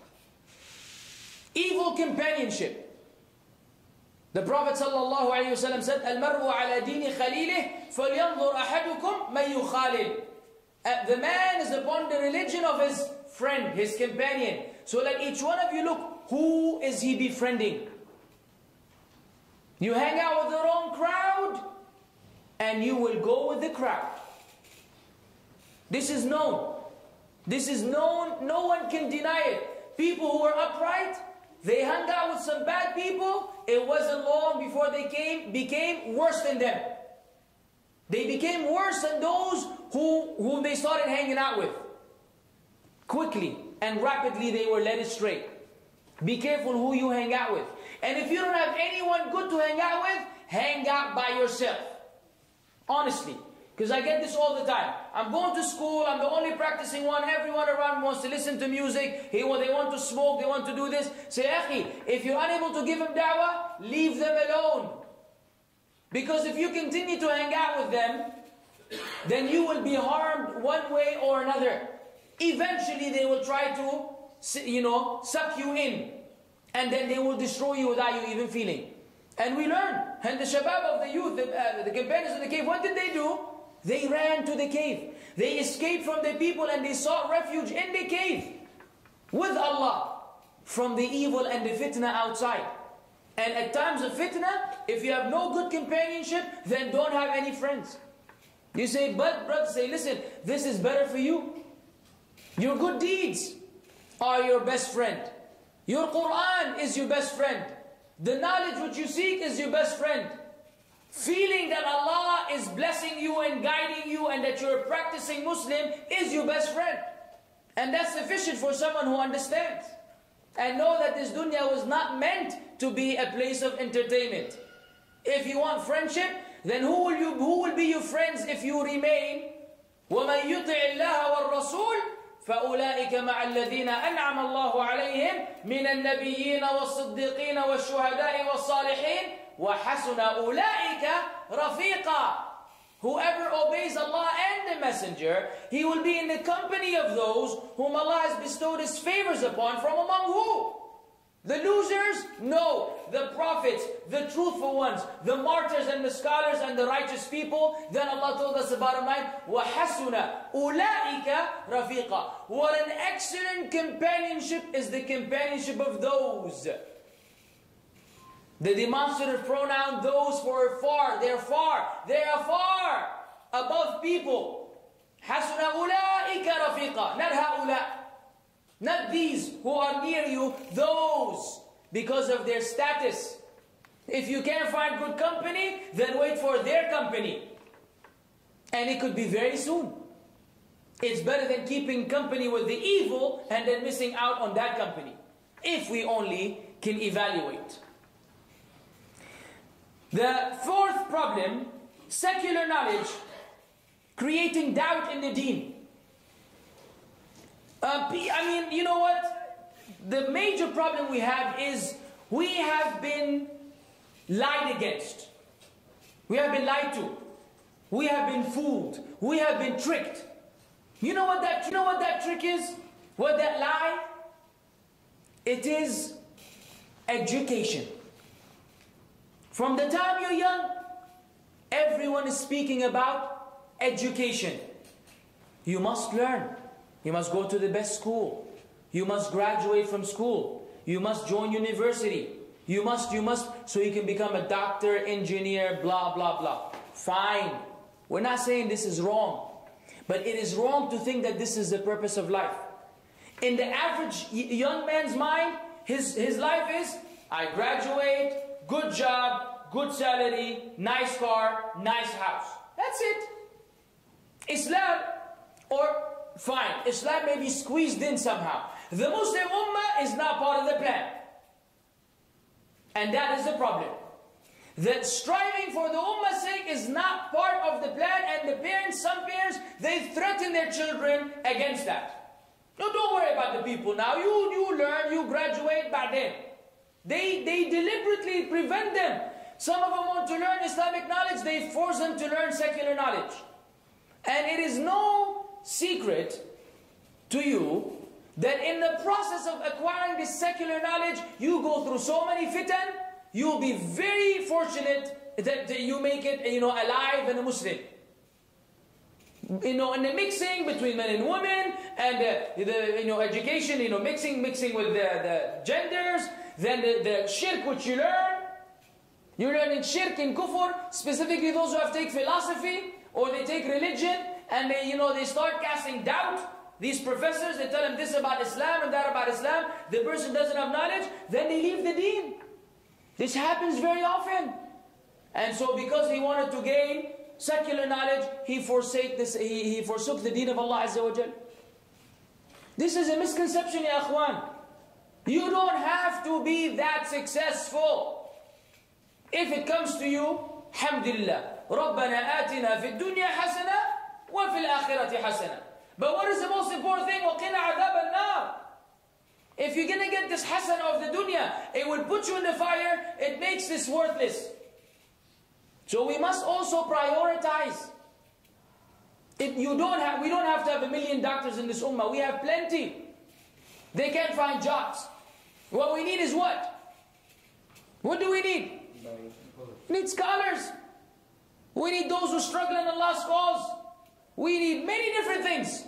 evil companionship. The Prophet ﷺ said, "Al-mar'u ala dini khalilih, falyanzur ahadukum man yukhalil." The man is upon the religion of his friend, his companion. So let each one of you look, who is he befriending? You hang out with the wrong crowd, and you will go with the crowd. This is known. This is known. No one can deny it. People who are upright, they hung out with some bad people. It wasn't long before they became worse than them. They became worse than those whom they started hanging out with. Quickly and rapidly they were led astray. Be careful who you hang out with. And if you don't have anyone good to hang out with, hang out by yourself. Honestly. Because I get this all the time. I'm going to school, I'm the only practicing one, everyone around wants to listen to music, they want to smoke, they want to do this. Say, Akhi, if you're unable to give them da'wah, leave them alone. Because if you continue to hang out with them, then you will be harmed one way or another. Eventually they will try to, suck you in. And then they will destroy you without you even feeling. And we learn. And the shabab of the youth, the companions of the cave, what did they do? They ran to the cave. They escaped from the people and they sought refuge in the cave with Allah from the evil and the fitna outside. And at times of fitna, if you have no good companionship, then don't have any friends. You say, but brother, say, listen, this is better for you. Your good deeds are your best friend. Your Quran is your best friend. The knowledge which you seek is your best friend. Feeling that Allah is blessing you and guiding you and that you're a practicing Muslim is your best friend. And that's sufficient for someone who understands. And know that this dunya was not meant to be a place of entertainment. If you want friendship, then who will be your friends if you remain? وَمَنْ يُطِعِ اللَّهَ وَالرَّسُولِ فَأُولَٰئِكَ مَعَ الَّذِينَ أَنْعَمَ اللَّهُ عَلَيْهِمْ مِنَ النَّبِيِّينَ وَالصِّدِّيقِينَ وَالشُّهَدَاءِ وَالصَّالِحِينَ وَحَسُنَ أُولَٰئِكَ رَفِيقًا. Whoever obeys Allah and the Messenger, he will be in the company of those whom Allah has bestowed His favors upon, from among who? The losers? No. The prophets, the truthful ones, the martyrs and the scholars and the righteous people. Then Allah told us about them, وَحَسُنَ أُولَٰئِكَ رَفِيقًا. What an excellent companionship is the companionship of those. The demonstrative pronoun, those for far, they are far. They are far above people. حَسُنَ أُولَٰئِكَ رَفِيقًا. Not هؤلاء. Not these who are near you, those, because of their status. If you can't find good company, then wait for their company. And it could be very soon. It's better than keeping company with the evil and then missing out on that company. If we only can evaluate. The fourth problem, secular knowledge, creating doubt in the deen. You know what? The major problem we have is we have been lied against. We have been lied to. We have been fooled. We have been tricked. You know what that trick is? What that lie? It is education. From the time you're young, everyone is speaking about education. You must learn. You must go to the best school. You must graduate from school. You must join university. You must, so you can become a doctor, engineer, blah, blah, blah. Fine. We're not saying this is wrong. But it is wrong to think that this is the purpose of life. In the average young man's mind, his life is, I graduate, good job, good salary, nice car, nice house. That's it. Islam, fine, Islam may be squeezed in somehow. The Muslim Ummah is not part of the plan. And that is the problem. That striving for the Ummah's sake is not part of the plan, and the parents, some parents, they threaten their children against that. No, don't worry about the people now. You learn, you graduate, بعدين. They deliberately prevent them. Some of them want to learn Islamic knowledge, they force them to learn secular knowledge. And it is no secret to you that in the process of acquiring this secular knowledge, you go through so many fitan, you'll be very fortunate that you make it, alive and a Muslim. In the mixing between men and women, and the education, mixing with the genders, then the shirk which you learn. You're learning shirk and kufr, specifically those who have taken philosophy, or they take religion, and they start casting doubt. These professors, they tell them this about Islam and that about Islam. The person doesn't have knowledge, then they leave the deen. This happens very often. And so because he wanted to gain secular knowledge, he forsook the deen of Allah Azza wa Jal. This is a misconception, ya akhwan. You don't have to be that successful. If it comes to you, alhamdulillah. رَبَّنَا آتِنَا فِي الدُّنْيَا حَسَنَةً وَفِي الْآخِرَةِ حَسَنَةً. But what is the most important thing? وَقِنَا عَذَابَ النَّارِ. If you're going to get this hasan of the dunya, it will put you in the fire, it makes this worthless. So we must also prioritize. We don't have to have 1 million doctors in this ummah. We have plenty. They can't find jobs. What we need is what? What do we need? We need scholars. We need those who struggle in Allah's cause. We need many different things.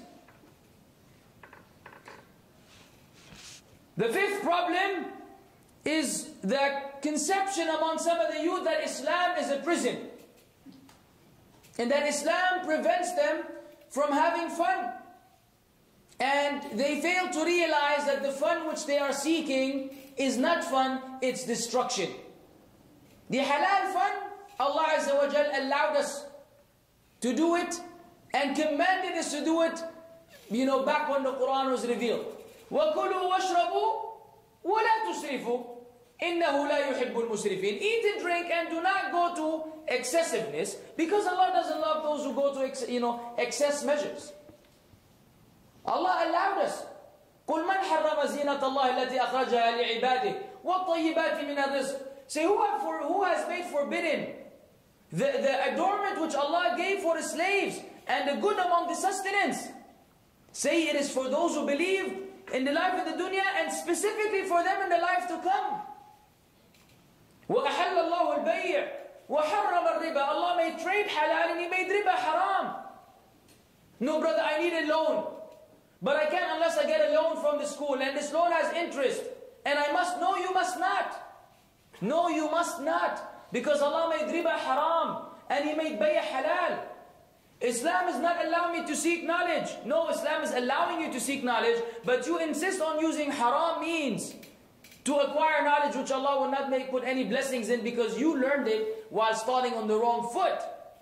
The fifth problem is the conception among some of the youth that Islam is a prison. And that Islam prevents them from having fun. And they fail to realize that the fun which they are seeking is not fun, it's destruction. The halal fun, Allah Azza wa Jal allowed us to do it and commanded us to do it, back when the Quran was revealed. وَكُلُوا وَاشْرَبُوا وَلَا تُسْرِفُوا إِنَّهُ لَا يُحِبُّ الْمُسْرِفِينَ. Eat and drink and do not go to excessiveness, because Allah doesn't love those who go to excess measures. Allah allowed us. قُلْ مَنْ حَرَّمَ زِينَةَ اللَّهِ الَّتِي أَخْرَجَهَا لِعِبَادِهِ وَالطَّيِّبَاتِ مِنَ الرِّزْقِ. Say, who has made forbidden the adornment which Allah gave for His slaves and the good among the sustenance? Say it is for those who believe in the life of the dunya and specifically for them in the life to come. وَأَحَلَّ اللَّهُ الْبَيْعَ وَحَرَّمَ الرِّبَى. Allah made trade halal and He made riba haram. No brother, I need a loan, but I can't unless I get a loan from the school, and this loan has interest, and I must. No, you must not. No, you must not, because Allah made riba haram and He made bay'a halal. Islam is not allowing me to seek knowledge. No, Islam is allowing you to seek knowledge, but you insist on using haram means to acquire knowledge which Allah will not put any blessings in, because you learned it while starting on the wrong foot.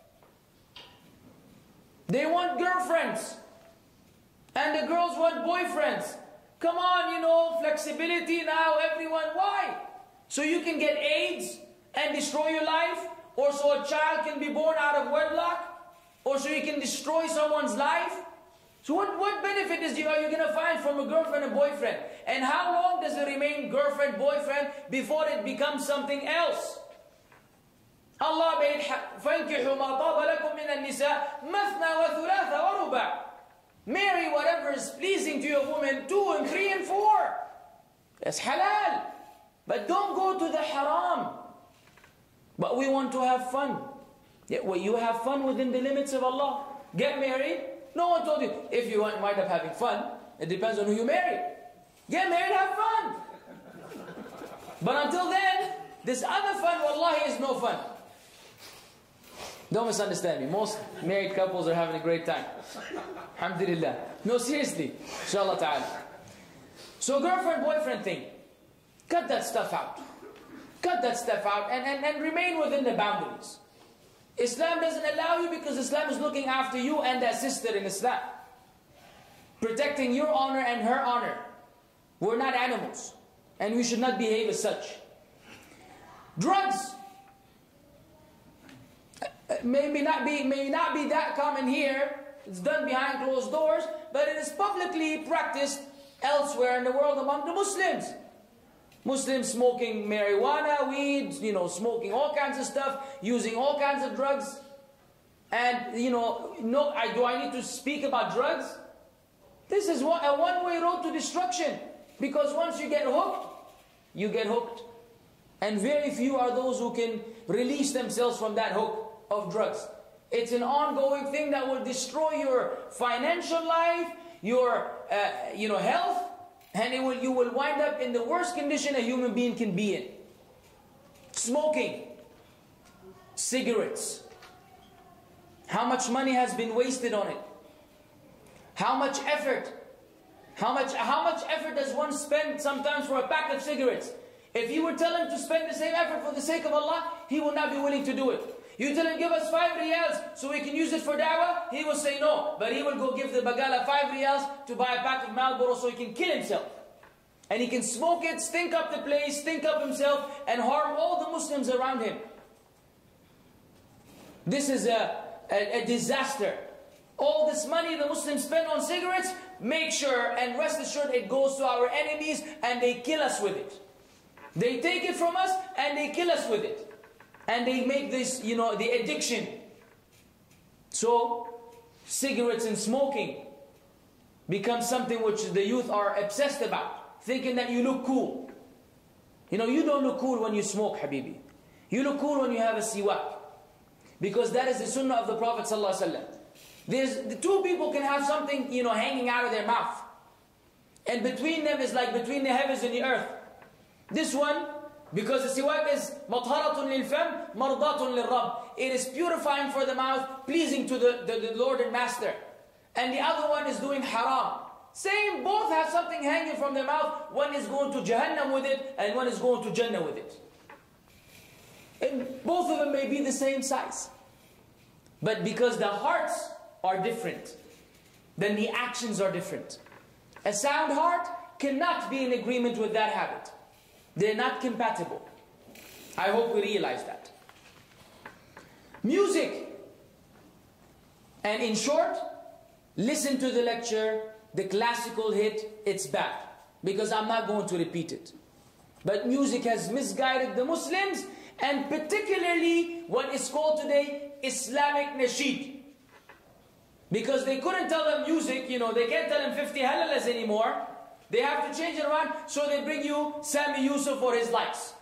They want girlfriends and the girls want boyfriends. Come on, flexibility now, everyone. Why? So you can get AIDS and destroy your life, or so a child can be born out of wedlock, or so you can destroy someone's life. So what benefit are you going to find from a girlfriend and boyfriend? And how long does it remain girlfriend, boyfriend before it becomes something else? Allah made فَانْكِحُوا مَا طَابَ لَكُم مِّنَ النِّسَاءِ مَثْنَى وَثُلَاثَ وَرُبَعَ. Marry whatever is pleasing to your woman, 2 and 3 and 4. That's halal. But don't go to the haram. But we want to have fun. Well, you have fun within the limits of Allah. Get married. No one told you. If you wind up having fun, it depends on who you marry. Get married, have fun. But until then, this other fun, wallahi, is no fun. Don't misunderstand me. Most married couples are having a great time. Alhamdulillah. No, seriously. Inshallah ta'ala. So girlfriend, boyfriend thing. Cut that stuff out. Cut that stuff out and remain within the boundaries. Islam doesn't allow you, because Islam is looking after you and that sister in Islam. Protecting your honor and her honor. We're not animals, and we should not behave as such. Drugs may not be that common here. It's done behind closed doors, but it is publicly practiced elsewhere in the world among the Muslims. Muslims smoking marijuana, weed, smoking all kinds of stuff, using all kinds of drugs. And, do I need to speak about drugs? This is a one-way road to destruction. Because once you get hooked, you get hooked. And very few are those who can release themselves from that hook of drugs. It's an ongoing thing that will destroy your financial life, your health, and you will wind up in the worst condition a human being can be in. Smoking, cigarettes. How much money has been wasted on it? How much effort? How much effort does one spend sometimes for a pack of cigarettes? If you would tell him to spend the same effort for the sake of Allah, he will not be willing to do it. You tell him, give us 5 riyals so we can use it for da'wah, he will say no. But he will go give the bagala 5 riyals to buy a pack of Marlboro so he can kill himself. And he can smoke it, stink up the place, stink up himself, and harm all the Muslims around him. This is a disaster. All this money the Muslims spend on cigarettes, make sure and rest assured it goes to our enemies and they kill us with it. They take it from us and they kill us with it. And they make this, the addiction. So, cigarettes and smoking become something which the youth are obsessed about, thinking that you look cool. You don't look cool when you smoke, Habibi. You look cool when you have a siwak. Because that is the sunnah of the Prophet ﷺ. The two people can have something, hanging out of their mouth. And between them is like between the heavens and the earth. This one, because the siwak is مطهرة للفم مرضاة للرب. It is purifying for the mouth, pleasing to the Lord and Master. And the other one is doing haram. Same, both have something hanging from their mouth. One is going to Jahannam with it, and one is going to Jannah with it. And both of them may be the same size. But because the hearts are different, then the actions are different. A sound heart cannot be in agreement with that habit. They're not compatible. I hope we realize that. Music. And in short, listen to the lecture, the classical hit, it's bad. Because I'm not going to repeat it. But music has misguided the Muslims, and particularly what is called today Islamic nasheed. Because they couldn't tell them music, they can't tell them 50 halalas anymore. They have to change it around, so they bring you Sami Yusuf or his likes.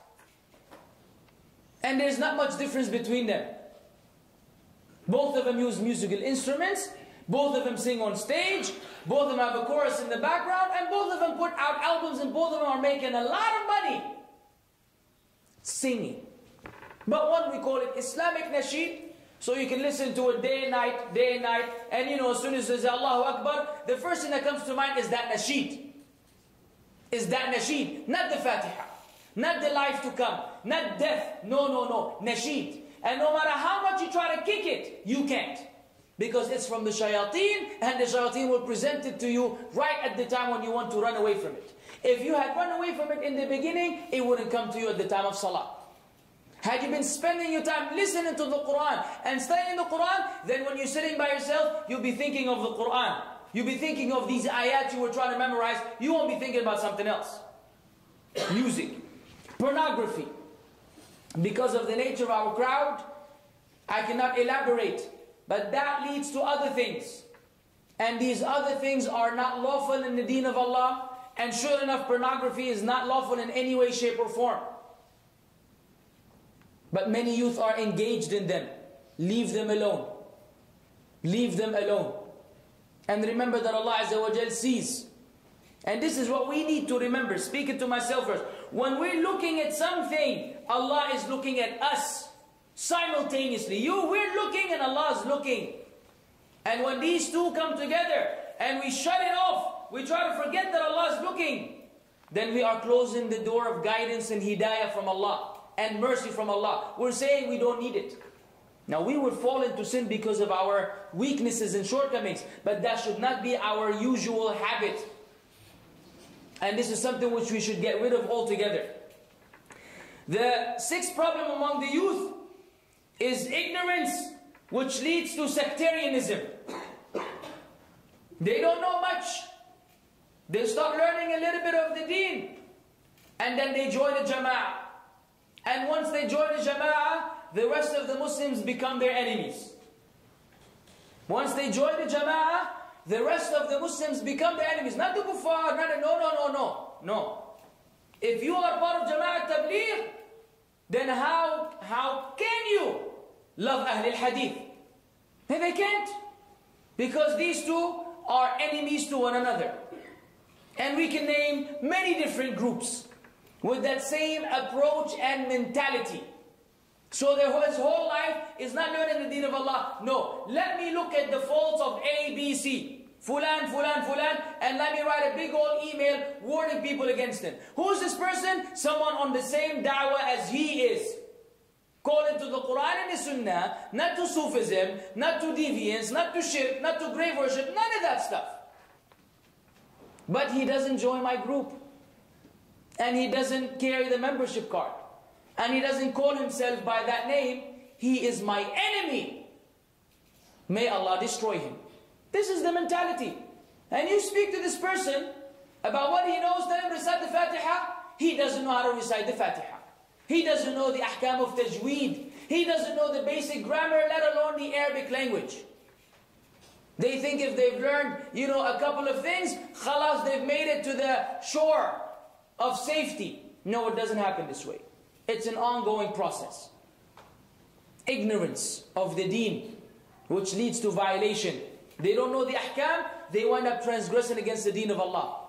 And there's not much difference between them. Both of them use musical instruments, both of them sing on stage, both of them have a chorus in the background, and both of them put out albums, and both of them are making a lot of money singing. But one, we call it Islamic nasheed, so you can listen to it day and night, and as soon as you say Allahu Akbar, the first thing that comes to mind is that nasheed. Not the Fatiha, not the life to come, not death, no, nasheed. And no matter how much you try to kick it, you can't. Because it's from the shayateen, and the shayateen will present it to you right at the time when you want to run away from it. If you had run away from it in the beginning, it wouldn't come to you at the time of salah. Had you been spending your time listening to the Quran and studying the Quran, then when you're sitting by yourself, you'll be thinking of the Quran. You'll be thinking of these ayat you were trying to memorize. You won't be thinking about something else. Music. Pornography. Because of the nature of our crowd, I cannot elaborate. But that leads to other things. And these other things are not lawful in the deen of Allah. And sure enough, pornography is not lawful in any way, shape or form. But many youth are engaged in them. Leave them alone. Leave them alone. And remember that Allah Azza wa Jal sees. And this is what we need to remember. Speaking to myself first. When we're looking at something, Allah is looking at us simultaneously. We're looking and Allah is looking. And when these two come together and we shut it off, we try to forget that Allah is looking, then we are closing the door of guidance and hidayah from Allah and mercy from Allah. We're saying we don't need it. Now we would fall into sin because of our weaknesses and shortcomings, but that should not be our usual habit. And this is something which we should get rid of altogether. The sixth problem among the youth is ignorance, which leads to sectarianism. They don't know much. They start learning a little bit of the deen. And then they join the jama'ah. And once they join the jama'ah, the rest of the Muslims become their enemies. Once they join the jama'ah, the rest of the Muslims become their enemies. Not the kuffar, no. If you are part of jama'ah tabligh, then how can you love Ahl al-Hadith? They can't. Because these two are enemies to one another. And we can name many different groups with that same approach and mentality. So his whole life is not learning the deen of Allah. No, let me look at the faults of A, B, C. Fulan, and let me write a big old email warning people against him. Who is this person? Someone on the same da'wah as he is. Calling to the Quran and the Sunnah, not to Sufism, not to deviance, not to shirk, not to grave worship, none of that stuff. But he doesn't join my group. And he doesn't carry the membership card. And he doesn't call himself by that name. He is my enemy. May Allah destroy him. This is the mentality. And you speak to this person about what he knows, tell him recite the Fatiha. He doesn't know how to recite the Fatiha. He doesn't know the ahkam of tajweed. He doesn't know the basic grammar, let alone the Arabic language. They think if they've learned, a couple of things, khalas, they've made it to the shore of safety. No, it doesn't happen this way. It's an ongoing process. Ignorance of the deen, which leads to violation. They don't know the ahkam, they wind up transgressing against the deen of Allah.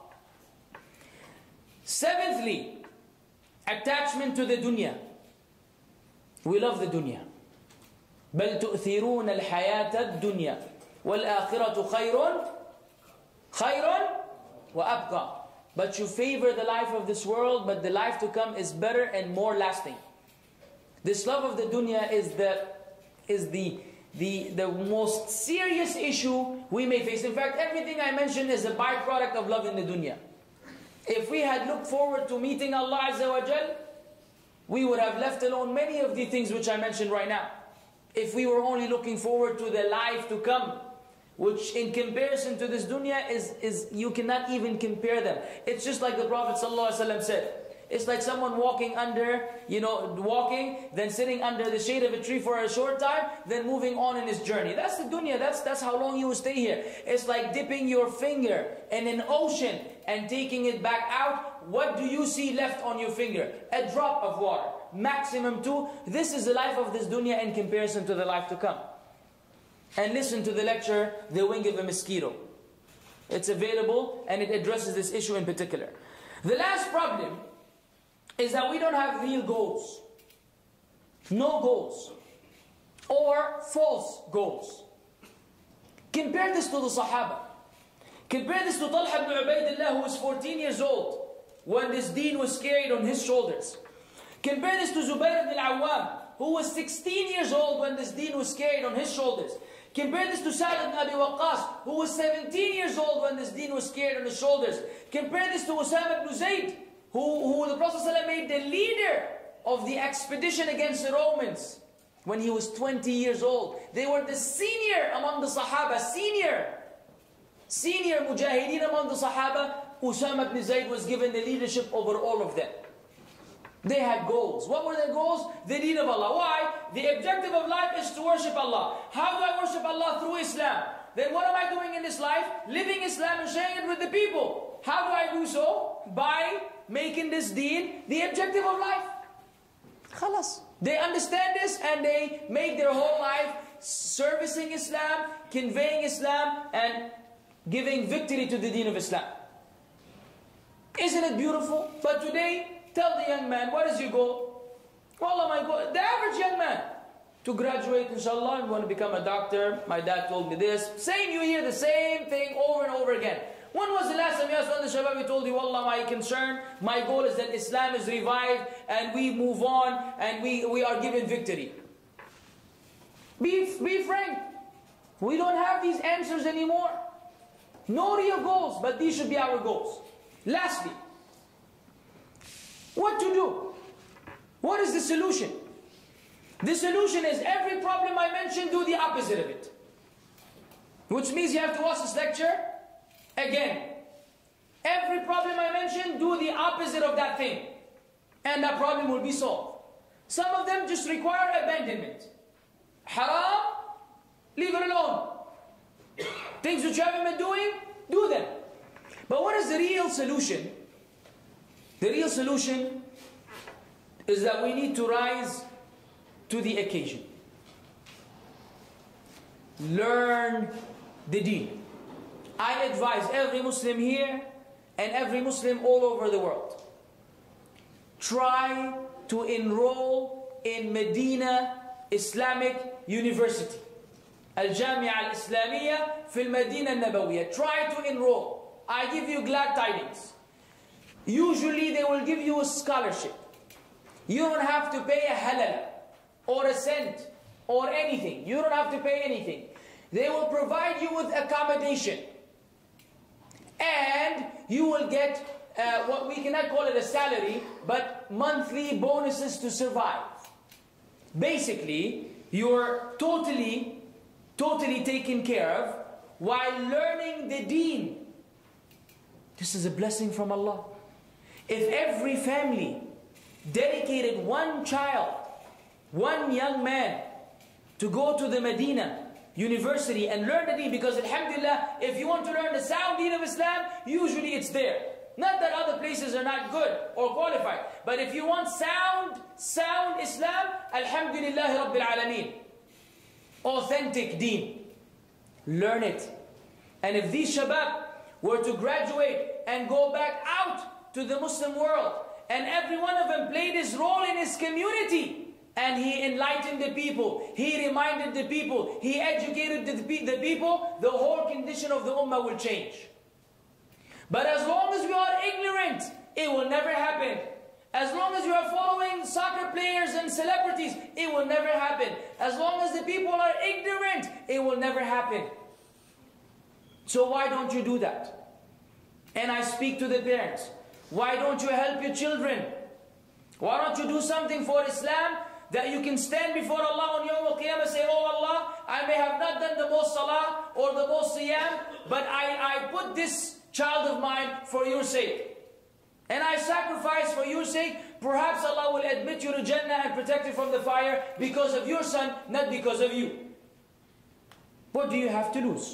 Seventhly, attachment to the dunya. We love the dunya. بل تؤثرون الحياة الدنيا والآخرة خير وأبقى. But you favor the life of this world, but the life to come is better and more lasting. This love of the dunya is the most serious issue we may face. In fact, everything I mentioned is a byproduct of loving the dunya. If we had looked forward to meeting Allah Azza wa Jal, we would have left alone many of the things which I mentioned right now. If we were only looking forward to the life to come, which in comparison to this dunya is you cannot even compare them. It's just like the Prophet ﷺ said. It's like someone walking under, then sitting under the shade of a tree for a short time, then moving on in his journey. That's the dunya, that's how long you will stay here. It's like dipping your finger in an ocean and taking it back out. What do you see left on your finger? A drop of water, maximum 2. This is the life of this dunya in comparison to the life to come. And listen to the lecture, The Wing of a Mosquito. It's available and it addresses this issue in particular. The last problem is that we don't have real goals. No goals. Or false goals. Compare this to the Sahaba. Compare this to Talha ibn Ubaidillah, who was 14 years old when this deen was carried on his shoulders. Compare this to Zubayr ibn al-Awwam, who was 16 years old when this deen was carried on his shoulders. Compare this to Sa'd ibn Abi Waqqas, who was 17 years old when this deen was carried on his shoulders. Compare this to Usama ibn Zayd, who the Prophet ﷺ made the leader of the expedition against the Romans when he was 20 years old. They were the senior among the Sahaba, senior mujahideen among the Sahaba. Usama ibn Zayd was given the leadership over all of them. They had goals. What were their goals? The deen of Allah. Why? The objective of life is to worship Allah. How do I worship Allah? Through Islam. Then what am I doing in this life? Living Islam and sharing it with the people. How do I do so? By making this deen the objective of life. Khalas. They understand this and they make their whole life servicing Islam, conveying Islam, and giving victory to the deen of Islam. Isn't it beautiful? But today, tell the young man, what is your goal? Wallah, my goal, the average young man, to graduate, inshallah, I want to become a doctor. My dad told me this. Same, you hear the same thing over and over again. When was the last time you asked one of the Shabab, he told you, Wallah, my concern, my goal is that Islam is revived and we move on and we are given victory. Be frank. We don't have these answers anymore. No real goals, but these should be our goals. Lastly, what to do? What is the solution? The solution is every problem I mentioned, do the opposite of it. Which means you have to watch this lecture again. Every problem I mention, do the opposite of that thing. And that problem will be solved. Some of them just require abandonment. Haram, leave it alone. Things which you haven't been doing, do them. But what is the real solution? The real solution is that we need to rise to the occasion. Learn the deen. I advise every Muslim here and every Muslim all over the world, try to enroll in Medina Islamic University. Al-Jami'a Al-Islamiyya fil Medina Nabawiyya. Try to enroll. I give you glad tidings. Usually they will give you a scholarship. You don't have to pay a halal or a cent or anything. You don't have to pay anything. They will provide you with accommodation. And you will get what we cannot call it a salary, but monthly bonuses to survive. Basically, you're totally taken care of while learning the deen. This is a blessing from Allah. If every family dedicated one child, one young man, to go to the Medina University and learn the deen, because alhamdulillah, if you want to learn the sound deen of Islam, usually it's there. Not that other places are not good or qualified, but if you want sound Islam, alhamdulillah Rabbil Alameen, authentic deen, learn it. And if these shabab were to graduate and go back out to the Muslim world, and every one of them played his role in his community, and he enlightened the people, he reminded the people, he educated the people, the whole condition of the ummah will change. But as long as we are ignorant, it will never happen. As long as you are following soccer players and celebrities, it will never happen. As long as the people are ignorant, it will never happen. So why don't you do that? And I speak to the parents. Why don't you help your children? Why don't you do something for Islam that you can stand before Allah on Yawm al-Qiyamah and say, oh Allah, I may have not done the most salah or the most siyam, but I put this child of mine for your sake. And I sacrifice for your sake. Perhaps Allah will admit you to Jannah and protect you from the fire because of your son, not because of you. What do you have to lose?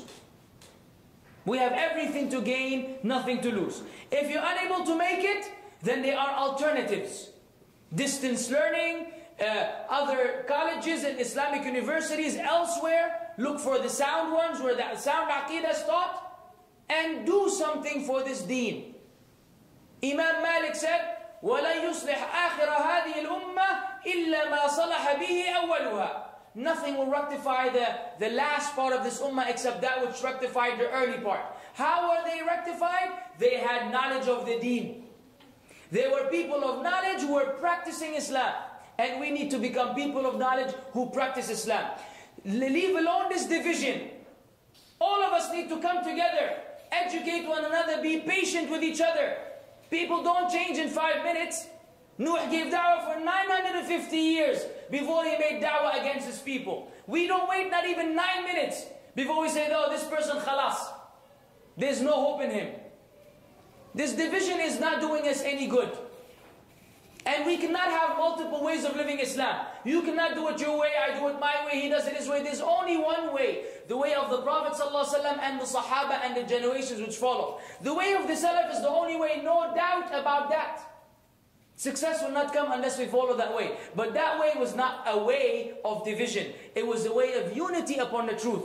We have everything to gain, nothing to lose. If you're unable to make it, then there are alternatives. Distance learning, other colleges and Islamic universities elsewhere. Look for the sound ones where the sound aqidah is taught. And do something for this deen. Imam Malik said, وَلَا يُصْلِحْ آخِرَ هَذِهِ الْأُمَّةِ إِلَّا مَا صَلَحَ بِهِ أَوَّلُهَا. Nothing will rectify the last part of this ummah except that which rectified the early part. How were they rectified? They had knowledge of the deen. They were people of knowledge who were practicing Islam. And we need to become people of knowledge who practice Islam. Leave alone this division. All of us need to come together, educate one another, be patient with each other. People don't change in 5 minutes. Nuh gave da'wah for 950 years before he made da'wah against his people. We don't wait not even 9 minutes before we say, oh, this person khalas. There's no hope in him. This division is not doing us any good. And we cannot have multiple ways of living Islam. You cannot do it your way, I do it my way, he does it his way. There's only one way. The way of the Prophet ﷺ and the Sahaba and the generations which follow. The way of the Salaf is the only way, no doubt about that. Success will not come unless we follow that way. But that way was not a way of division. It was a way of unity upon the truth.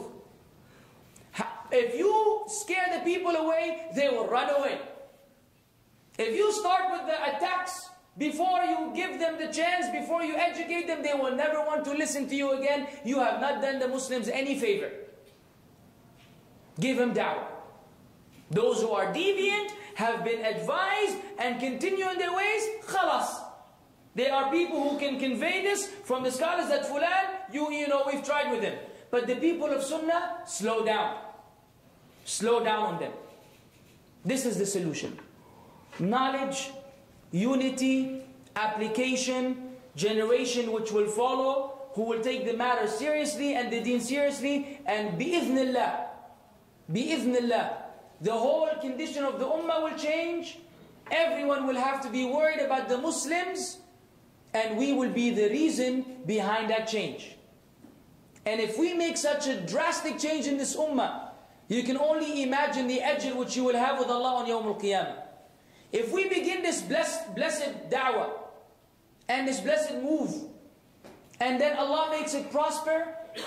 If you scare the people away, they will run away. If you start with the attacks, before you give them the chance, before you educate them, they will never want to listen to you again. You have not done the Muslims any favor. Give them da'wah. Those who are deviant have been advised and continue in their ways, khalas. There are people who can convey this from the scholars that fulan, you know, we've tried with them. But the people of Sunnah, slow down. Slow down on them. This is the solution. Knowledge, unity, application, generation which will follow, who will take the matter seriously and the deen seriously, and bi'idhnillah, the whole condition of the ummah will change. Everyone will have to be worried about the Muslims, and we will be the reason behind that change. And if we make such a drastic change in this ummah, you can only imagine the ajr which you will have with Allah on Yawm al-Qiyamah. If we begin this blessed da'wah, and this blessed move, and then Allah makes it prosper,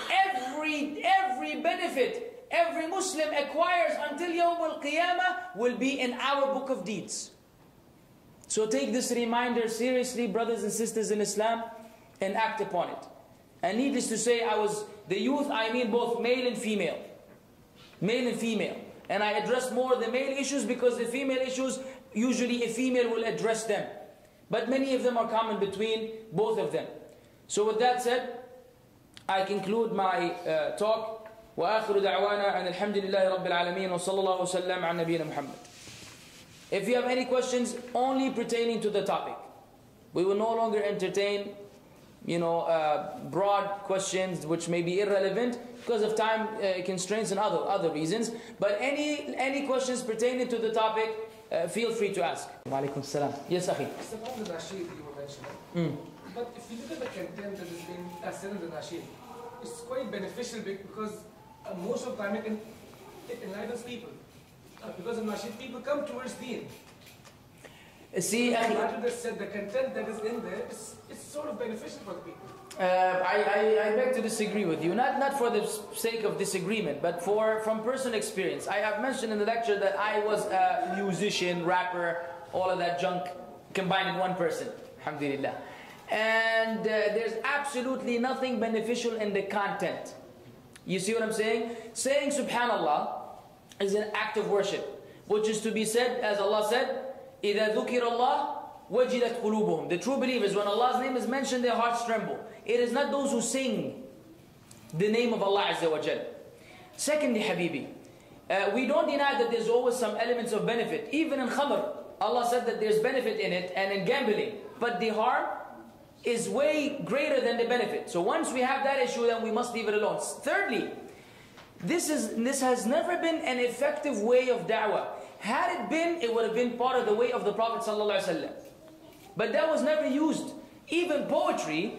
every benefit every Muslim acquires until Yawm al-Qiyamah will be in our book of deeds. So take this reminder seriously, brothers and sisters in Islam, and act upon it. And needless to say, the youth, I mean both male and female. Male and female. And I address more the male issues because the female issues, usually a female will address them. But many of them are common between both of them. So with that said, I conclude my talk. وآخر دعوانا أن الحمد لله رب العالمين وصلى الله وسلم على نبينا محمد. If you have any questions only pertaining to the topic, we will no longer entertain, broad questions which may be irrelevant because of time constraints and other reasons. But any questions pertaining to the topic, feel free to ask. Wa alaikum salam. Yes, Akhi. It's about the nasheed you were mentioning. But if you look at the content that is being said in the nasheed, it's quite beneficial because most of the time it enlightens people. Because in nasheed, people come towards deen. See, Akhi, said the content that is in there is sort of beneficial for the people. I beg to disagree with you. Not for the sake of disagreement, but from personal experience. I have mentioned in the lecture that I was a musician, rapper, all of that junk combined in one person. Alhamdulillah. And there's absolutely nothing beneficial in the content. You see what I'm saying? Saying Subhanallah is an act of worship, which is to be said, as Allah said, إِذَا ذُكِرَ اللَّهُ وَجِلَتْ قُلُوبُهُم. The true believers, when Allah's name is mentioned, their hearts tremble. It is not those who sing the name of Allah Azza wa Jal. Secondly, Habibi, we don't deny that there's always some elements of benefit. Even in khamr, Allah said that there's benefit in it, and in gambling. But the harm is way greater than the benefit. So once we have that issue, then we must leave it alone. Thirdly, this has never been an effective way of da'wah. Had it been, it would have been part of the way of the Prophet ﷺ. But that was never used. Even poetry,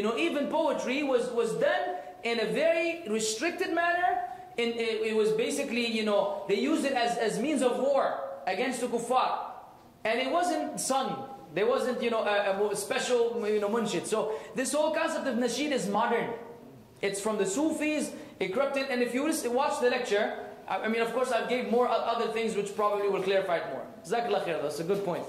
was done in a very restricted manner. It was basically, they used it as means of war against the kuffar. And it wasn't sung. There wasn't, a special, munshid. So this whole concept of nasheed is modern. It's from the Sufis, it corrupted. And if you watch the lecture, of course I gave more other things which probably will clarify it more. Jazakallah khair, that's a good point.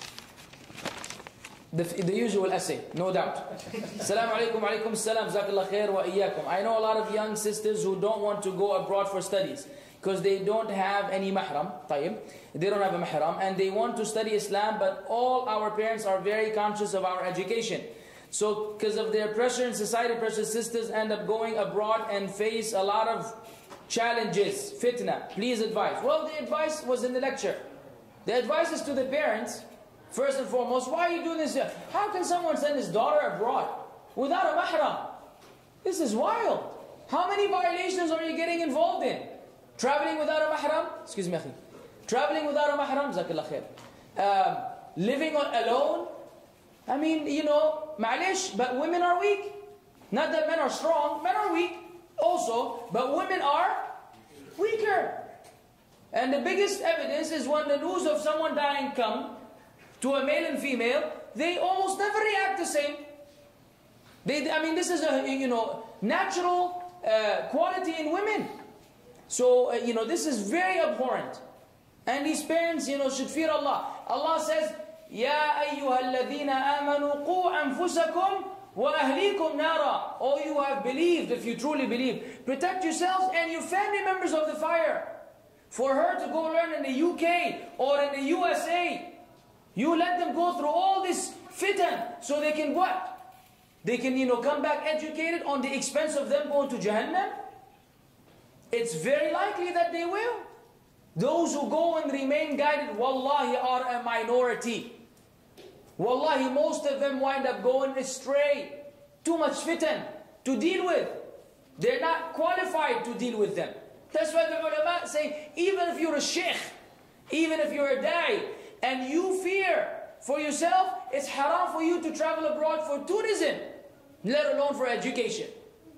The usual essay, no doubt. Assalamu alaikum wa alaikum assalam, jazakallah khair wa iyyakum. I know a lot of young sisters who don't want to go abroad for studies because they don't have any mahram. They don't have a mahram and they want to study Islam, but all our parents are very conscious of our education. So because of their pressure and society pressure, sisters end up going abroad and face a lot of challenges, fitna. Please advise. Well, the advice was in the lecture. The advice is to the parents, first and foremost, why are you doing this? How can someone send his daughter abroad without a mahram? This is wild. How many violations are you getting involved in? Traveling without a mahram? Excuse me, akhi. Traveling without a mahram? Jazakallah khair. Living alone? Ma'lish, but women are weak. Not that men are strong, men are weak also, but women are weaker. And the biggest evidence is when the news of someone dying come to a male and female, they almost never react the same. This is a natural quality in women. So this is very abhorrent. And these parents should fear Allah. Allah says, يَا أَيُّهَا الَّذِينَ آمَنُوا قُوا أَنفُسَكُمْ وَأَهْلِيكُمْ نَارًا. All you have believed, if you truly believe, protect yourselves and your family members of the fire. For her to go learn in the UK or in the USA, you let them go through all this fitan so they can what? They can come back educated on the expense of them going to Jahannam? It's very likely that they will. Those who go and remain guided, wallahi, are a minority. Wallahi, most of them wind up going astray. Too much fitan to deal with. They're not qualified to deal with them. That's why the ulama say, even if you're a sheikh, even if you're a da'i, and you fear for yourself, it's haram for you to travel abroad for tourism, let alone for education.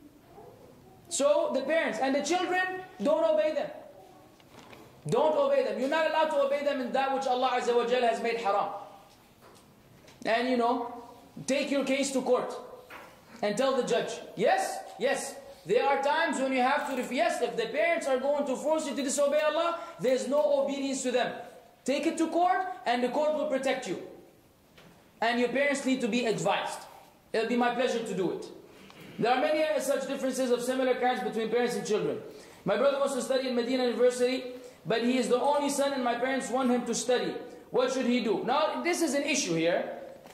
So the parents and the children, don't obey them. Don't obey them. You're not allowed to obey them in that which Allah Azza wa Jalla has made haram. And take your case to court and tell the judge, yes, there are times when you have to yes, if the parents are going to force you to disobey Allah, there's no obedience to them. Take it to court and the court will protect you. And your parents need to be advised. It'll be my pleasure to do it. There are many such differences of similar kinds between parents and children. My brother wants to study in Medina University, but he is the only son and my parents want him to study. What should he do? Now, this is an issue here.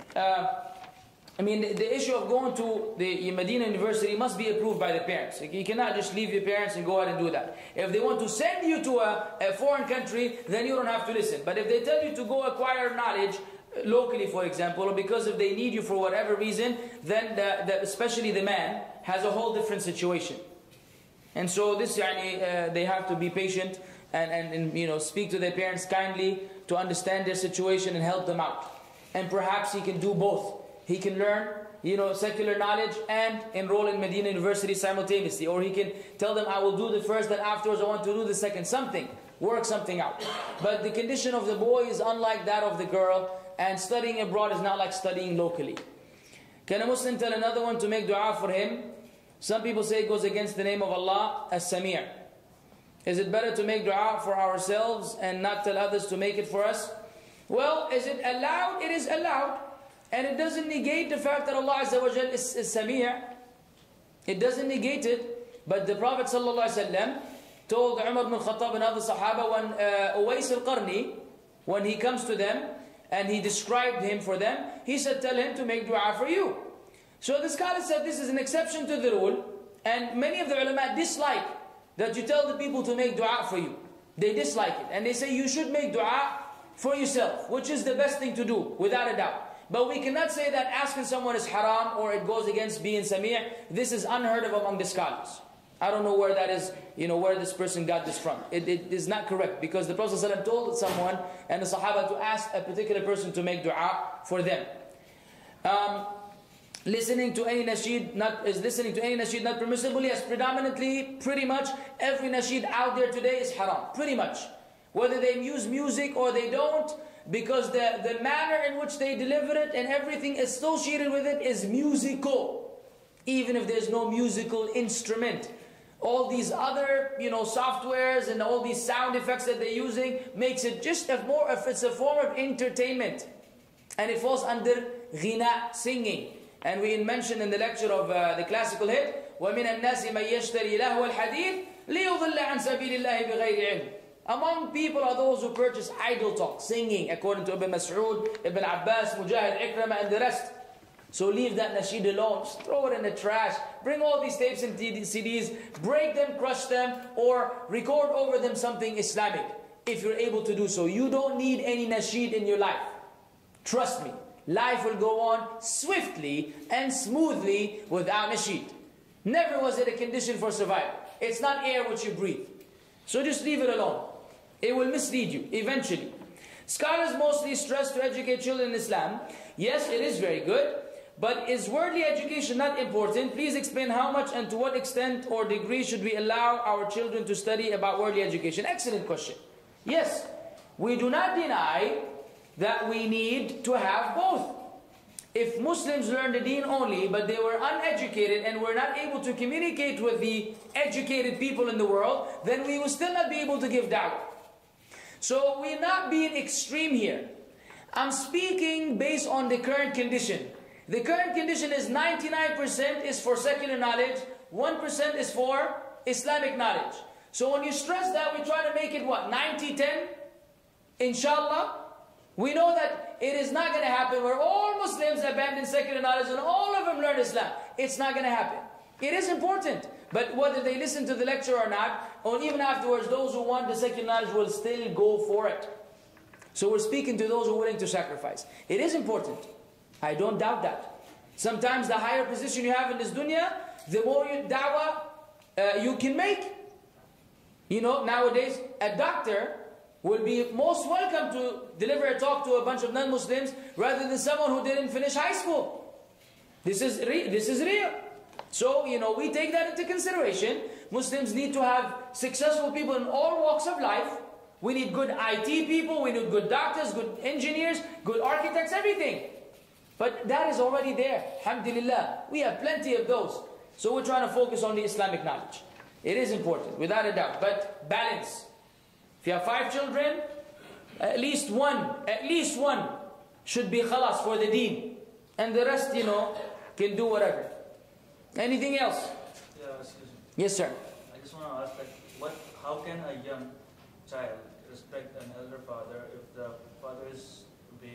The issue of going to the Medina University must be approved by the parents. You cannot just leave your parents and go out and do that. If they want to send you to a foreign country, then you don't have to listen. But if they tell you to go acquire knowledge, locally for example, or because if they need you for whatever reason, then especially the man has a whole different situation. And so this, they have to be patient and speak to their parents kindly to understand their situation and help them out. And perhaps he can do both. He can learn, secular knowledge and enroll in Medina University simultaneously. Or he can tell them, I will do the first, then afterwards I want to do the second. Work something out. But the condition of the boy is unlike that of the girl, and studying abroad is not like studying locally. Can a Muslim tell another one to make dua for him? Some people say it goes against the name of Allah, As-Sami'. Is it better to make dua for ourselves and not tell others to make it for us? Well, is it allowed? It is allowed. And it doesn't negate the fact that Allah Azza wa Jal is Sami'. It doesn't negate it. But the Prophet ﷺ told Umar ibn Khattab and other Sahaba when Uwais al-Qarni, when he comes to them and he described him for them, he said, tell him to make dua for you. So the scholar said this is an exception to the rule, and many of the ulama dislike that you tell the people to make dua for you. They dislike it. And they say you should make dua for yourself, which is the best thing to do, without a doubt. But we cannot say that asking someone is haram or it goes against being Sami'. This is unheard of among the scholars. I don't know where that is, where this person got this from. It is not correct, because the Prophet ﷺ told someone and the Sahaba to ask a particular person to make dua for them. Listening to any nasheed not permissible? Yes, predominantly, pretty much every nasheed out there today is haram, pretty much. Whether they use music or they don't, because the manner in which they deliver it and everything associated with it is musical, even if there's no musical instrument. All these other, softwares and all these sound effects that they're using makes it just it's a form of entertainment, and it falls under ghina, singing. And we mentioned in the lecture of the classical hit, وَمِنَ النَّاسِ مَنْ يَشْتَرِي لَهْوَ الْحَدِيثِ لِيُضِلَّ عَنْ سَبِيلِ اللَّهِ بِغَيْرِ عِلْمٍ. Among people are those who purchase idle talk, singing, according to Ibn Mas'ud, Ibn Abbas, Mujahid, Ikramah, and the rest. So leave that nasheed alone. Just throw it in the trash. Bring all these tapes and CDs, break them, crush them, or record over them something Islamic, if you're able to do so. You don't need any nasheed in your life. Trust me. Life will go on swiftly and smoothly without nasheed. Never was it a condition for survival. It's not air which you breathe. So just leave it alone. It will mislead you eventually. Scholars mostly stress to educate children in Islam. Yes, it is very good. But is worldly education not important? Please explain how much and to what extent or degree should we allow our children to study about worldly education? Excellent question. Yes, we do not deny that we need to have both. If Muslims learn the deen only, but they were uneducated and were not able to communicate with the educated people in the world, then we will still not be able to give da'wah. So we're not being extreme here. I'm speaking based on the current condition. The current condition is 99% is for secular knowledge, 1% is for Islamic knowledge. So when you stress that, we try to make it what? 90-10? Inshallah? We know that it is not going to happen where all Muslims abandon secular knowledge and all of them learn Islam. It's not going to happen. It is important. But whether they listen to the lecture or not, or even afterwards, those who want the secular knowledge will still go for it. So we're speaking to those who are willing to sacrifice. It is important. I don't doubt that. Sometimes the higher position you have in this dunya, the more da'wah you can make. You know, nowadays, a doctor will be most welcome to deliver a talk to a bunch of non-Muslims rather than someone who didn't finish high school. This is real. So, you know, we take that into consideration. Muslims need to have successful people in all walks of life. We need good IT people, we need good doctors, good engineers, good architects, everything. But that is already there. Alhamdulillah. We have plenty of those. So we're trying to focus on the Islamic knowledge. It is important, without a doubt. But balance. If you have 5 children, at least one should be khalas for the deen. And the rest, you know, can do whatever. Anything else? Yeah, excuse me. Yes, sir. I just want to ask, like, how can a young child respect an elder father if the father is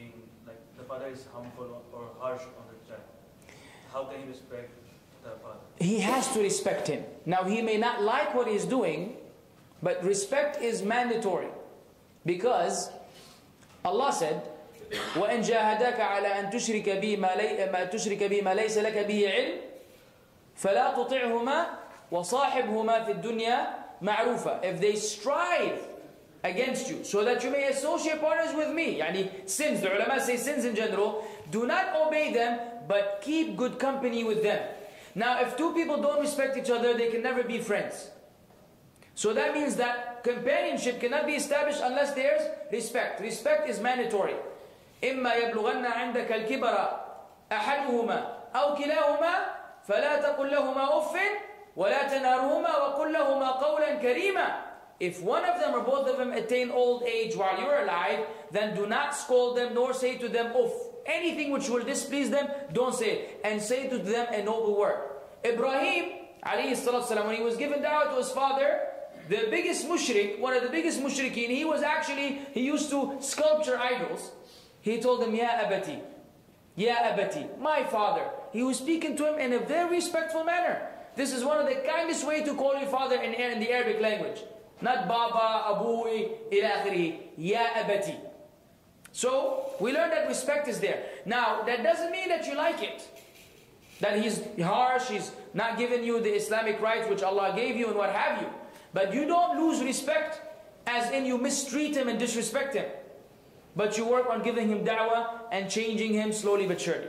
harmful or harsh on the child? How can he respect the father? He has to respect him. Now, he may not like what he's doing, but respect is mandatory. Because Allah said, وَإِنْ جَاهَدَاكَ عَلَىٰ أَن تُشْرِكَ بِي مَا لَيْسَ لَكَ بِهِ عِلْمٍ فَلَا تُطِعْهُمَا وَصَاحِبْهُمَا فِي الدُّنْيا مَعْرُوفًا. If they strive against you, so that you may associate partners with me, yani sins, the ulama say sins in general, do not obey them, but keep good company with them. Now, if 2 people don't respect each other, they can never be friends. So that means that companionship cannot be established unless there's respect. Respect is mandatory. إِمَّا يَبْلُغَنَّ عِنْدَكَ الْكِبَرَ أَحَدُهُمَا أَوْ كِلَاهُمَا فَلَا تَقُلْ لَهُمَا أُفٍّ وَلَا تَنْهَرْهُمَا وَقُلْ لَهُمَا قَوْلًا كَرِيمًا. If one of them or both of them attain old age while you're alive, then do not scold them nor say to them uff. Anything which will displease them, don't say it. And say to them a noble word. Ibrahim, alayhi salatu salam, when he was given da'wah to his father, the biggest mushrik, one of the biggest mushrikeen, he used to sculpture idols. He told him, Ya abati, Ya abati, my father. He was speaking to him in a very respectful manner. This is one of the kindest way to call your father in the Arabic language. Not Baba, Abui, ila akhiri, Ya abati. So, we learn that respect is there. Now, that doesn't mean that you like it. That he's harsh, he's not giving you the Islamic rights which Allah gave you and what have you. But you don't lose respect as in you mistreat him and disrespect him. But you work on giving him da'wah and changing him slowly but surely.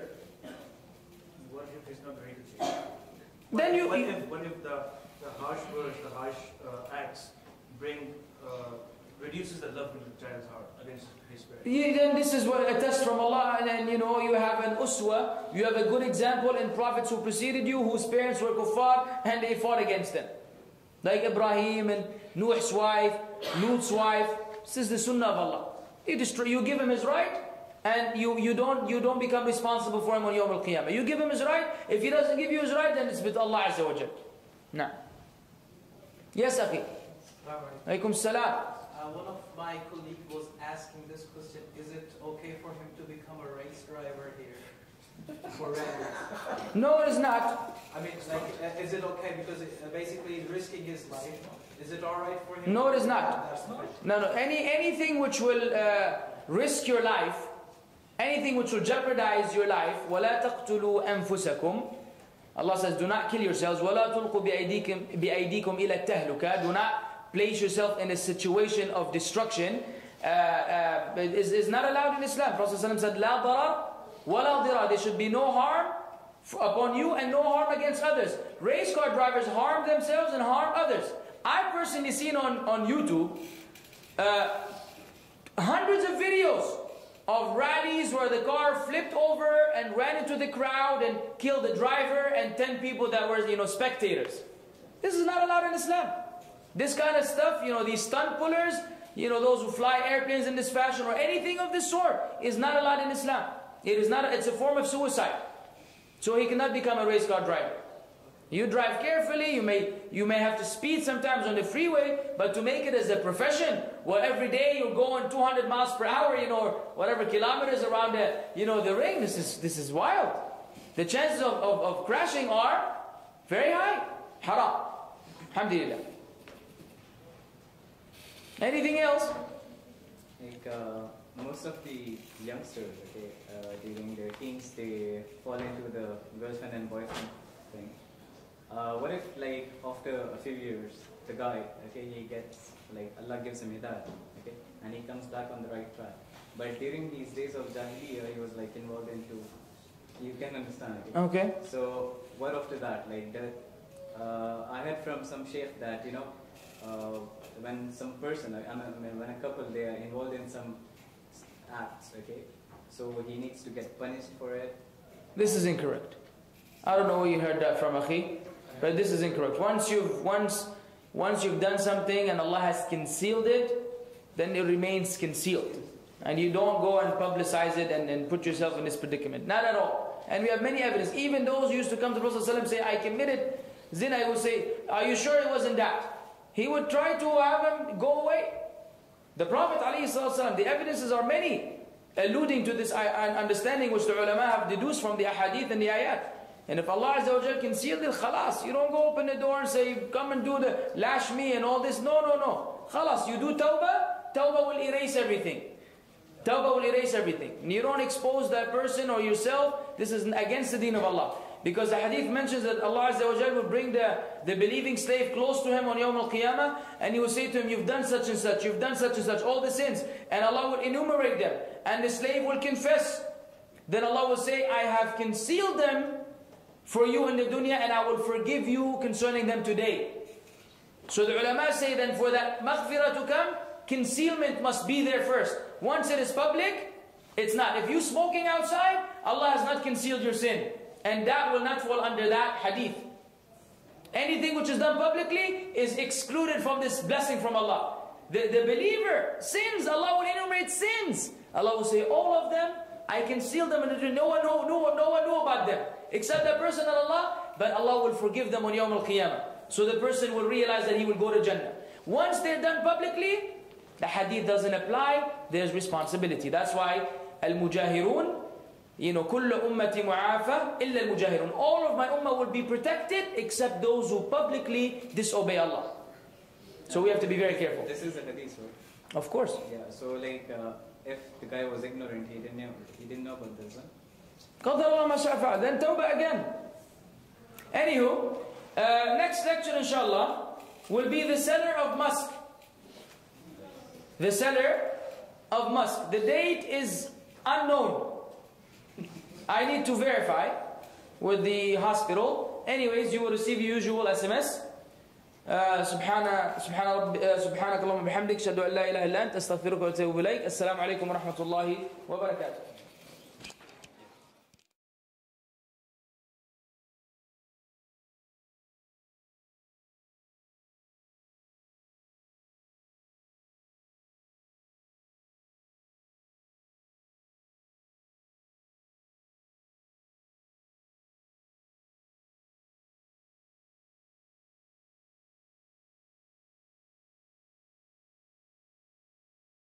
What if he's not ready to change? Then What if the harsh words, the harsh acts reduces the love in the child's heart against his parents? Yeah, then this is what a test from Allah, and then, you know, you have an uswa, you have a good example in prophets who preceded you, whose parents were kuffar, and they fought against them. Like Ibrahim and Nuh's wife, Lut's wife. This is the sunnah of Allah. You give him his right, and you don't become responsible for him on Yawm al-Qiyamah. You give him his right. If he doesn't give you his right, then it's with Allah Azza wa Jal. Nah. Yes, Akhi. Alaikum salam. One of my colleagues was asking this question: is it okay for him to become a race driver here for rallies? No, it is not. I mean, like, is it okay because basically he's risking his life? Is it all right for him? No, it is not. No. Anything which will risk your life, anything which will jeopardize your life, وَلَا تَقْتُلُوا أَنفُسَكُمْ. Allah says, do not kill yourselves. وَلَا تُلْقُوا بِأَيْدِيكُمْ إِلَى التَّهْلُكَةِ. Do not place yourself in a situation of destruction. Is not allowed in Islam. Prophet ﷺ said, لَا ضَرَرْ وَلَا ضِرَارْ. There should be no harm upon you and no harm against others. Race car drivers harm themselves and harm others. I personally seen on YouTube hundreds of videos of rallies where the car flipped over and ran into the crowd and killed the driver and 10 people that were, spectators. This is not allowed in Islam. This kind of stuff, these stunt pullers, those who fly airplanes in this fashion or anything of this sort is not allowed in Islam. It's a form of suicide. So he cannot become a race car driver. You drive carefully, you may have to speed sometimes on the freeway, but to make it as a profession, where every day you're going 200 miles per hour, or whatever kilometers around the ring, this is wild. The chances of crashing are very high. Haram. Alhamdulillah. Anything else? Like most of the youngsters, during their teens, they fall into the girlfriend and boyfriend thing. what if like after a few years, the guy, okay, he gets, like Allah gives him hidayah, okay, and he comes back on the right track. But during these days of Jahiliyyah, he was like involved into, you can understand, Okay. So what after that? Like I heard from some sheikh that, you know, when some person, when a couple, they are involved in some acts, okay, so he needs to get punished for it. This is incorrect. I don't know where you heard that from, Akhi, but this is incorrect. Once you've done something and Allah has concealed it, then it remains concealed. And you don't go and publicize it and put yourself in this predicament. Not at all. And we have many evidence. Even those who used to come to the Prophet ﷺ and say, I committed zina, he would say, are you sure it wasn't that? He would try to have him go away. The Prophet ﷺ, the evidences are many, alluding to this understanding which the ulama have deduced from the ahadith and the ayat. And if Allah Azza wa Jal concealed it, khalas. You don't go open the door and say, come and do the lash me and all this. No, no, no. Khalas, you do tawbah, tawbah will erase everything. Tawbah will erase everything. And you don't expose that person or yourself. This is against the deen of Allah. Because the hadith mentions that Allah Azza wa Jal will bring the believing slave close to him on Yawm al-Qiyamah, and he will say to him, you've done such and such, you've done such and such, all the sins. And Allah will enumerate them. And the slave will confess. Then Allah will say, I have concealed them for you in the dunya, and I will forgive you concerning them today. So the ulama say then for that maghfirah to come, concealment must be there first. Once it is public, it's not. If you're smoking outside, Allah has not concealed your sin. And that will not fall under that hadith. Anything which is done publicly is excluded from this blessing from Allah. The believer sins, Allah will enumerate sins. Allah will say, all of them, I concealed them, and no one knew about them. Except that person and Allah, but Allah will forgive them on Yawm al-Qiyamah. So the person will realize that he will go to Jannah. Once they're done publicly, the hadith doesn't apply, there's responsibility. That's why al-mujahirun, you know, كل أمتي معافى إلا المجاهرون. All of my ummah will be protected except those who publicly disobey Allah. So we have to be very careful. This is a hadith, right? Of course. Yeah, so like if the guy was ignorant, he didn't know about this, huh? قدر الله ما شاء فعل. Then tawbah again. Anywho, next lecture inshallah will be the seller of musk. The seller of musk. The date is unknown. I need to verify with the hospital. Anyways, you will receive your usual SMS. سبحانك اللهم وبحمدك أشهد أن لا إله إلا أنت أستغفرك وأتوب إليك. السلام عليكم ورحمة الله وبركاته.